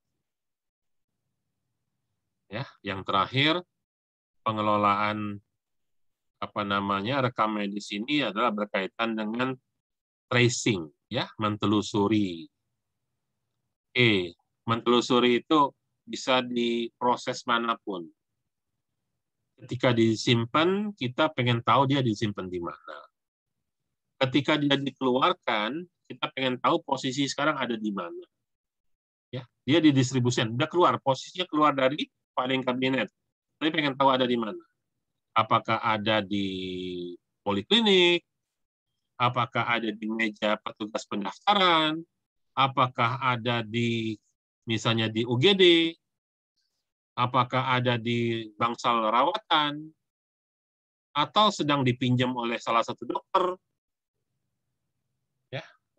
Ya, yang terakhir, pengelolaan apa namanya rekam medis ini adalah berkaitan dengan tracing, ya, mentelusuri. E, mentelusuri itu bisa di proses manapun. Ketika disimpan, kita pengen tahu dia disimpan di mana. Ketika dia dikeluarkan, kita pengen tahu posisi sekarang ada di mana. Ya, dia didistribusikan, udah keluar, posisinya keluar dari filing kabinet. Tapi pengen tahu ada di mana. Apakah ada di poliklinik, apakah ada di meja petugas pendaftaran, apakah ada di misalnya di U G D, apakah ada di bangsal rawatan, atau sedang dipinjam oleh salah satu dokter. Ya.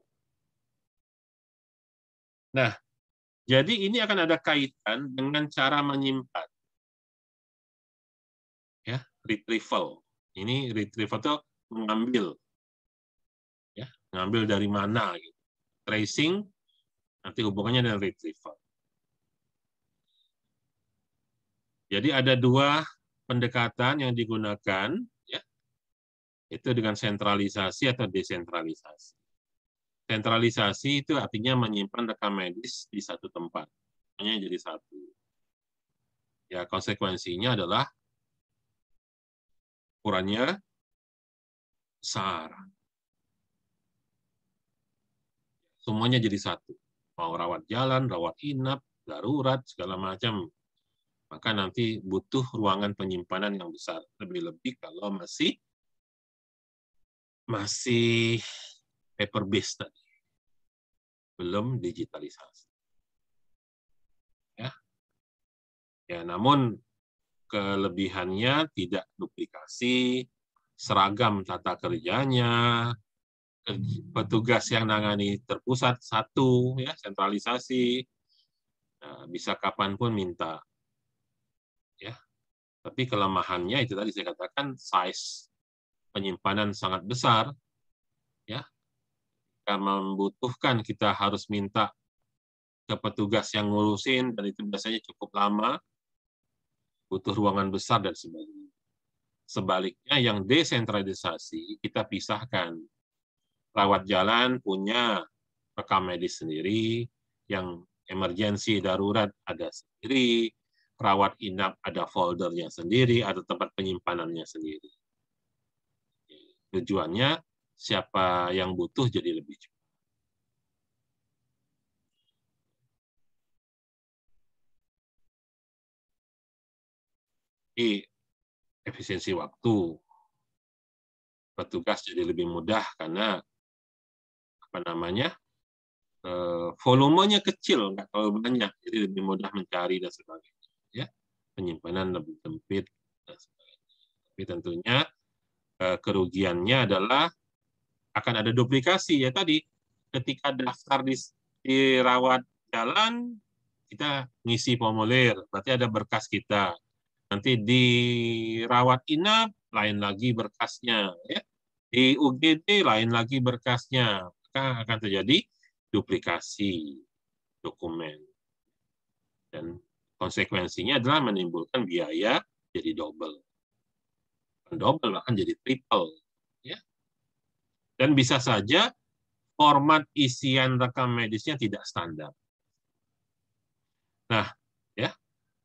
Nah, jadi ini akan ada kaitan dengan cara menyimpan. Ya, retrieval. Ini retrieval itu mengambil. Ya, mengambil dari mana gitu. Tracing nanti hubungannya dengan retrieval. Jadi ada dua pendekatan yang digunakan, ya, itu dengan sentralisasi atau desentralisasi. Sentralisasi itu artinya menyimpan rekam medis di satu tempat, hanya jadi satu. Ya, konsekuensinya adalah ukurannya besar. Semuanya jadi satu. Mau rawat jalan, rawat inap, darurat, segala macam. Maka nanti butuh ruangan penyimpanan yang besar. Lebih-lebih kalau masih masih paper based tadi, belum digitalisasi. Ya, ya namun kelebihannya tidak duplikasi, seragam tata kerjanya, petugas yang nangani terpusat satu, ya sentralisasi, nah, bisa kapanpun minta. Ya, tapi kelemahannya itu tadi saya katakan size penyimpanan sangat besar, ya. Karena membutuhkan kita harus minta ke petugas yang ngurusin dan itu biasanya cukup lama, butuh ruangan besar dan sebagainya. Sebaliknya yang desentralisasi kita pisahkan. Rawat jalan punya rekam medis sendiri, yang emergensi darurat ada sendiri, rawat inap ada foldernya sendiri, ada tempat penyimpanannya sendiri. Tujuannya siapa yang butuh jadi lebih cepat. Jadi efisiensi waktu, petugas jadi lebih mudah karena apa namanya volumenya kecil, nggak terlalu banyak, jadi lebih mudah mencari dan sebagainya. Ya, penyimpanan lebih sempit dan sebagainya. Tapi tentunya kerugiannya adalah akan ada duplikasi ya tadi. Ketika daftar di, di rawat jalan, kita ngisi formulir, berarti ada berkas kita. Nanti di rawat inap, lain lagi berkasnya. Ya. Di U G D, lain lagi berkasnya. Maka akan terjadi duplikasi dokumen. Dan konsekuensinya adalah menimbulkan biaya jadi double. Double, bahkan jadi triple. Ya. Dan bisa saja format isian rekam medisnya tidak standar. Nah, ya.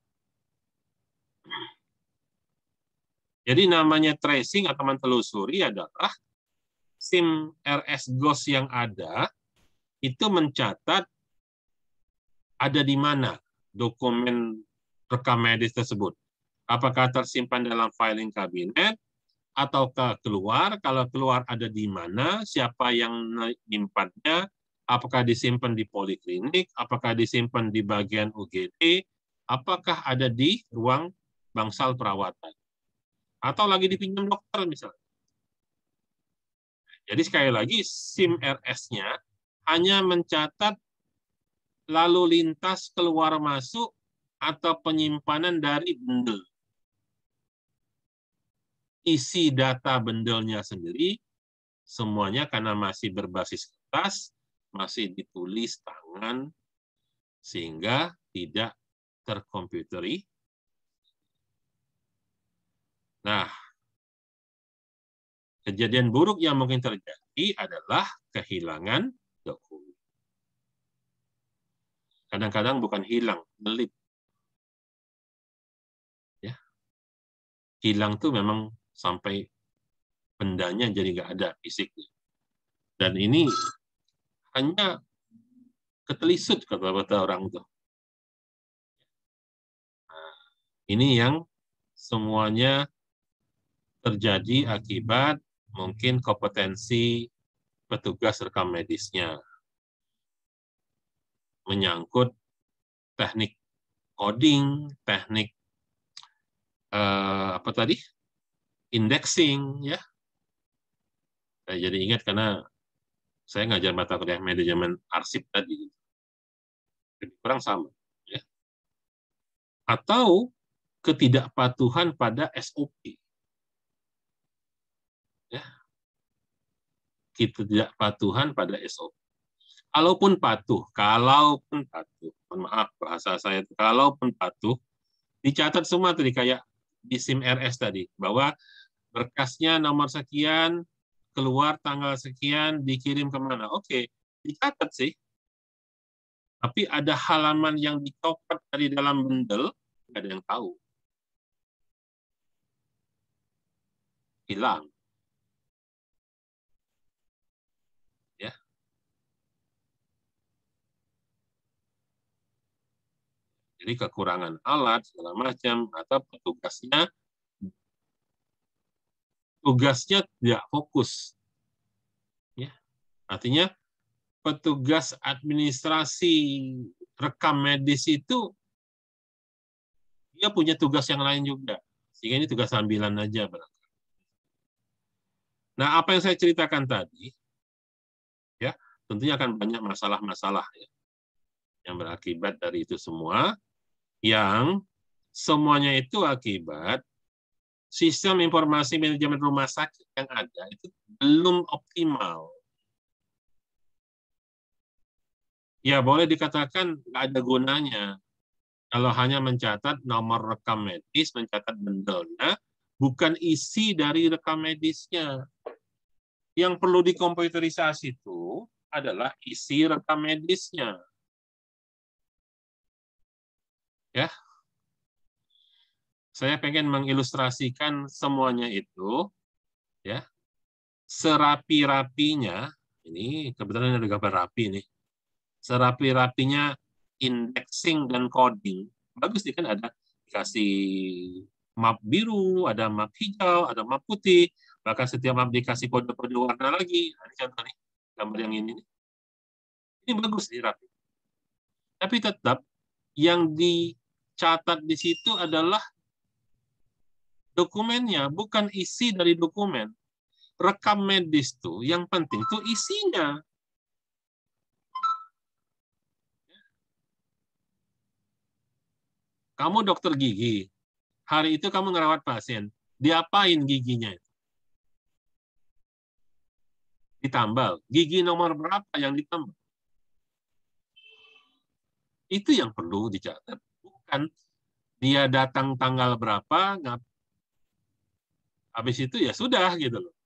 Jadi namanya tracing atau mentelusuri adalah SIM R S G O S yang ada itu mencatat ada di mana dokumen rekam medis tersebut. Apakah tersimpan dalam filing kabinet, ataukah keluar, kalau keluar ada di mana, siapa yang menyimpannya, apakah disimpan di poliklinik, apakah disimpan di bagian U G D, apakah ada di ruang bangsal perawatan, atau lagi dipinjam dokter misalnya. Jadi sekali lagi SIM R S-nya hanya mencatat lalu lintas keluar masuk atau penyimpanan dari bundle. Isi data bundle-nya sendiri, semuanya karena masih berbasis kertas, masih ditulis tangan, sehingga tidak terkomputeri. Nah, kejadian buruk yang mungkin terjadi adalah kehilangan dokumen. Kadang-kadang bukan hilang, melip. Ya. Hilang tuh memang sampai bendanya jadi nggak ada fisiknya. Dan ini hanya ketelisut kata-kata orang tuh. Nah, ini yang semuanya terjadi akibat mungkin kompetensi petugas rekam medisnya. Menyangkut teknik coding, teknik eh, apa tadi? Indexing, ya. Saya jadi ingat karena saya ngajar mata kuliah manajemen arsip tadi. Lebih kurang sama. Ya. Atau ketidakpatuhan pada S O P. Ya. Ketidakpatuhan pada S O P. Kalaupun patuh, kalaupun patuh, mohon maaf bahasa saya itu, kalaupun patuh, dicatat semua tadi kayak di SIM R S tadi, bahwa berkasnya nomor sekian, keluar tanggal sekian, dikirim kemana. Oke, dicatat sih. Tapi ada halaman yang dicopot dari dalam bundle, nggak ada yang tahu. Hilang. Ya. Jadi kekurangan alat, segala macam, atau petugasnya, tugasnya tidak fokus. Ya. Artinya, petugas administrasi rekam medis itu dia punya tugas yang lain juga. Sehingga ini tugas sambilan aja. Nah, apa yang saya ceritakan tadi, ya tentunya akan banyak masalah-masalah ya, yang berakibat dari itu semua, yang semuanya itu akibat sistem informasi manajemen rumah sakit yang ada itu belum optimal. Ya, boleh dikatakan nggak ada gunanya kalau hanya mencatat nomor rekam medis, mencatat bundle-nya, bukan isi dari rekam medisnya. Yang perlu dikomputerisasi itu adalah isi rekam medisnya. Ya, saya pengen mengilustrasikan semuanya itu, ya, serapi-rapinya. Ini kebetulan ada gambar rapi nih. Serapi-rapinya indexing dan coding. Bagus nih kan ada dikasih map biru, ada map hijau, ada map putih, bahkan setiap map dikasih kode-kode warna lagi. Nah, ini contoh nih, gambar yang ini. Ini bagus nih rapi. Tapi tetap yang dicatat di situ adalah dokumennya, bukan isi dari dokumen. Rekam medis tuh, yang penting tuh isinya. Kamu dokter gigi, hari itu kamu ngerawat pasien, diapain giginya? Ditambal. Gigi nomor berapa yang ditambal? Itu yang perlu dicatat. Bukan dia datang tanggal berapa, habis itu ya sudah gitu loh.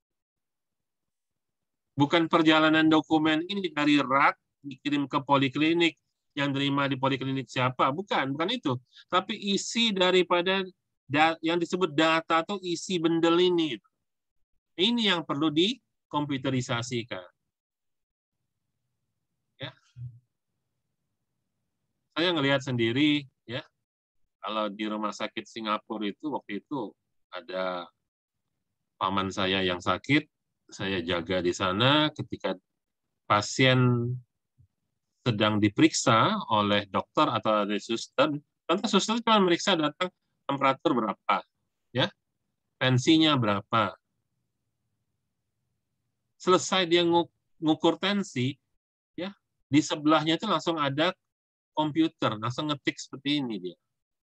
Bukan perjalanan dokumen ini dari rak dikirim ke poliklinik, yang terima di poliklinik siapa, bukan, bukan itu. Tapi isi daripada yang disebut data atau isi bundle ini. Ini yang perlu dikomputerisasikan. Ya. Saya ngelihat sendiri, ya, kalau di rumah sakit Singapura itu waktu itu ada paman saya yang sakit, saya jaga di sana ketika pasien sedang diperiksa oleh dokter atau dari suster. Tentu suster cuma meriksa datang temperatur berapa, ya, tensinya berapa. Selesai dia ngukur tensi, ya, di sebelahnya itu langsung ada komputer, langsung ngetik seperti ini dia.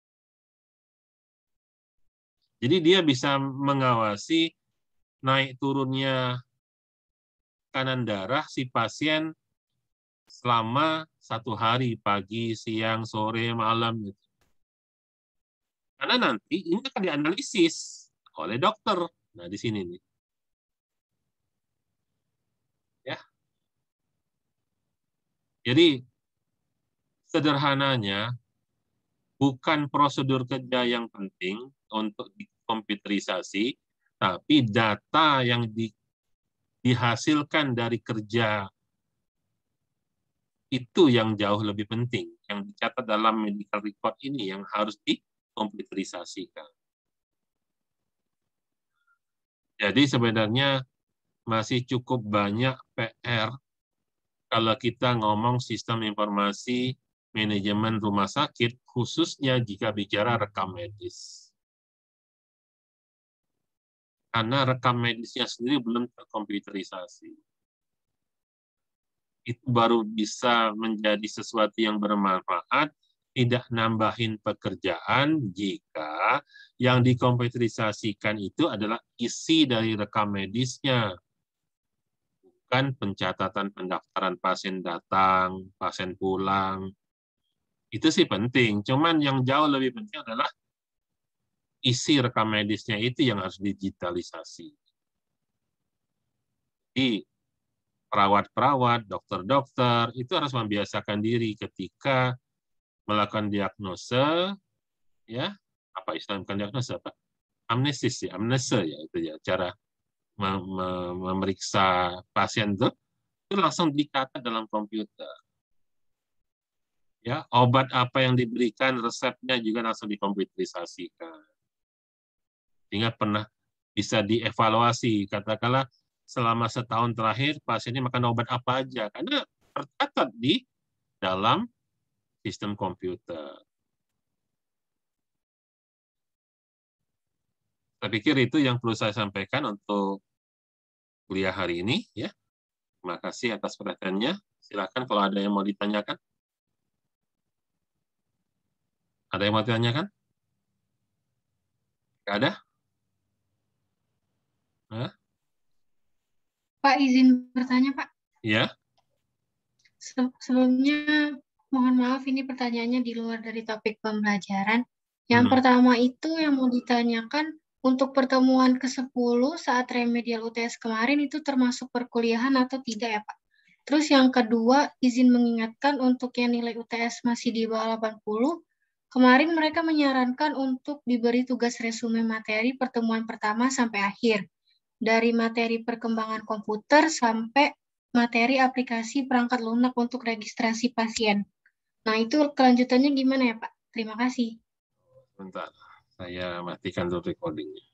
Jadi dia bisa mengawasi naik turunnya tekanan darah si pasien selama satu hari, pagi, siang, sore, malam. Gitu. Karena nanti ini akan dianalisis oleh dokter. Nah, di sini nih. Ya. Jadi, sederhananya, bukan prosedur kerja yang penting untuk dikomputerisasi, tapi data yang di, dihasilkan dari kerja itu yang jauh lebih penting, yang dicatat dalam medical record ini yang harus dikomputerisasikan. Jadi sebenarnya masih cukup banyak P R kalau kita ngomong sistem informasi manajemen rumah sakit, khususnya jika bicara rekam medis. Karena rekam medisnya sendiri belum terkomputerisasi. Itu baru bisa menjadi sesuatu yang bermanfaat, tidak nambahin pekerjaan jika yang dikomputerisasikan itu adalah isi dari rekam medisnya, bukan pencatatan pendaftaran pasien datang, pasien pulang. Itu sih penting, cuman yang jauh lebih penting adalah isi rekam medisnya itu yang harus digitalisasi. Jadi perawat-perawat, dokter-dokter itu harus membiasakan diri ketika melakukan diagnosa, ya apa istilah bukan diagnosa apa amnesis ya amnese ya itu ya cara mem memeriksa pasien itu itu langsung dicatat dalam komputer. Ya obat apa yang diberikan resepnya juga langsung dikomputerisasikan. Sehingga pernah bisa dievaluasi, katakanlah selama setahun terakhir pasiennya makan obat apa aja, karena tercatat di dalam sistem komputer. Saya pikir itu yang perlu saya sampaikan untuk kuliah hari ini. Ya, terima kasih atas perhatiannya. Silakan kalau ada yang mau ditanyakan. Ada yang mau ditanyakan? Nggak ada? Hah? Pak, izin bertanya, Pak. Ya. Sebelumnya, mohon maaf ini pertanyaannya di luar dari topik pembelajaran. Yang Hmm. pertama itu yang mau ditanyakan, untuk pertemuan ke sepuluh saat remedial U T S kemarin itu termasuk perkuliahan atau tidak ya, Pak? Terus yang kedua, izin mengingatkan untuk yang nilai U T S masih di bawah delapan puluh, kemarin mereka menyarankan untuk diberi tugas resume materi pertemuan pertama sampai akhir. Dari materi perkembangan komputer sampai materi aplikasi perangkat lunak untuk registrasi pasien. Nah, itu kelanjutannya gimana ya, Pak? Terima kasih. Bentar, saya matikan dulu recording-nya.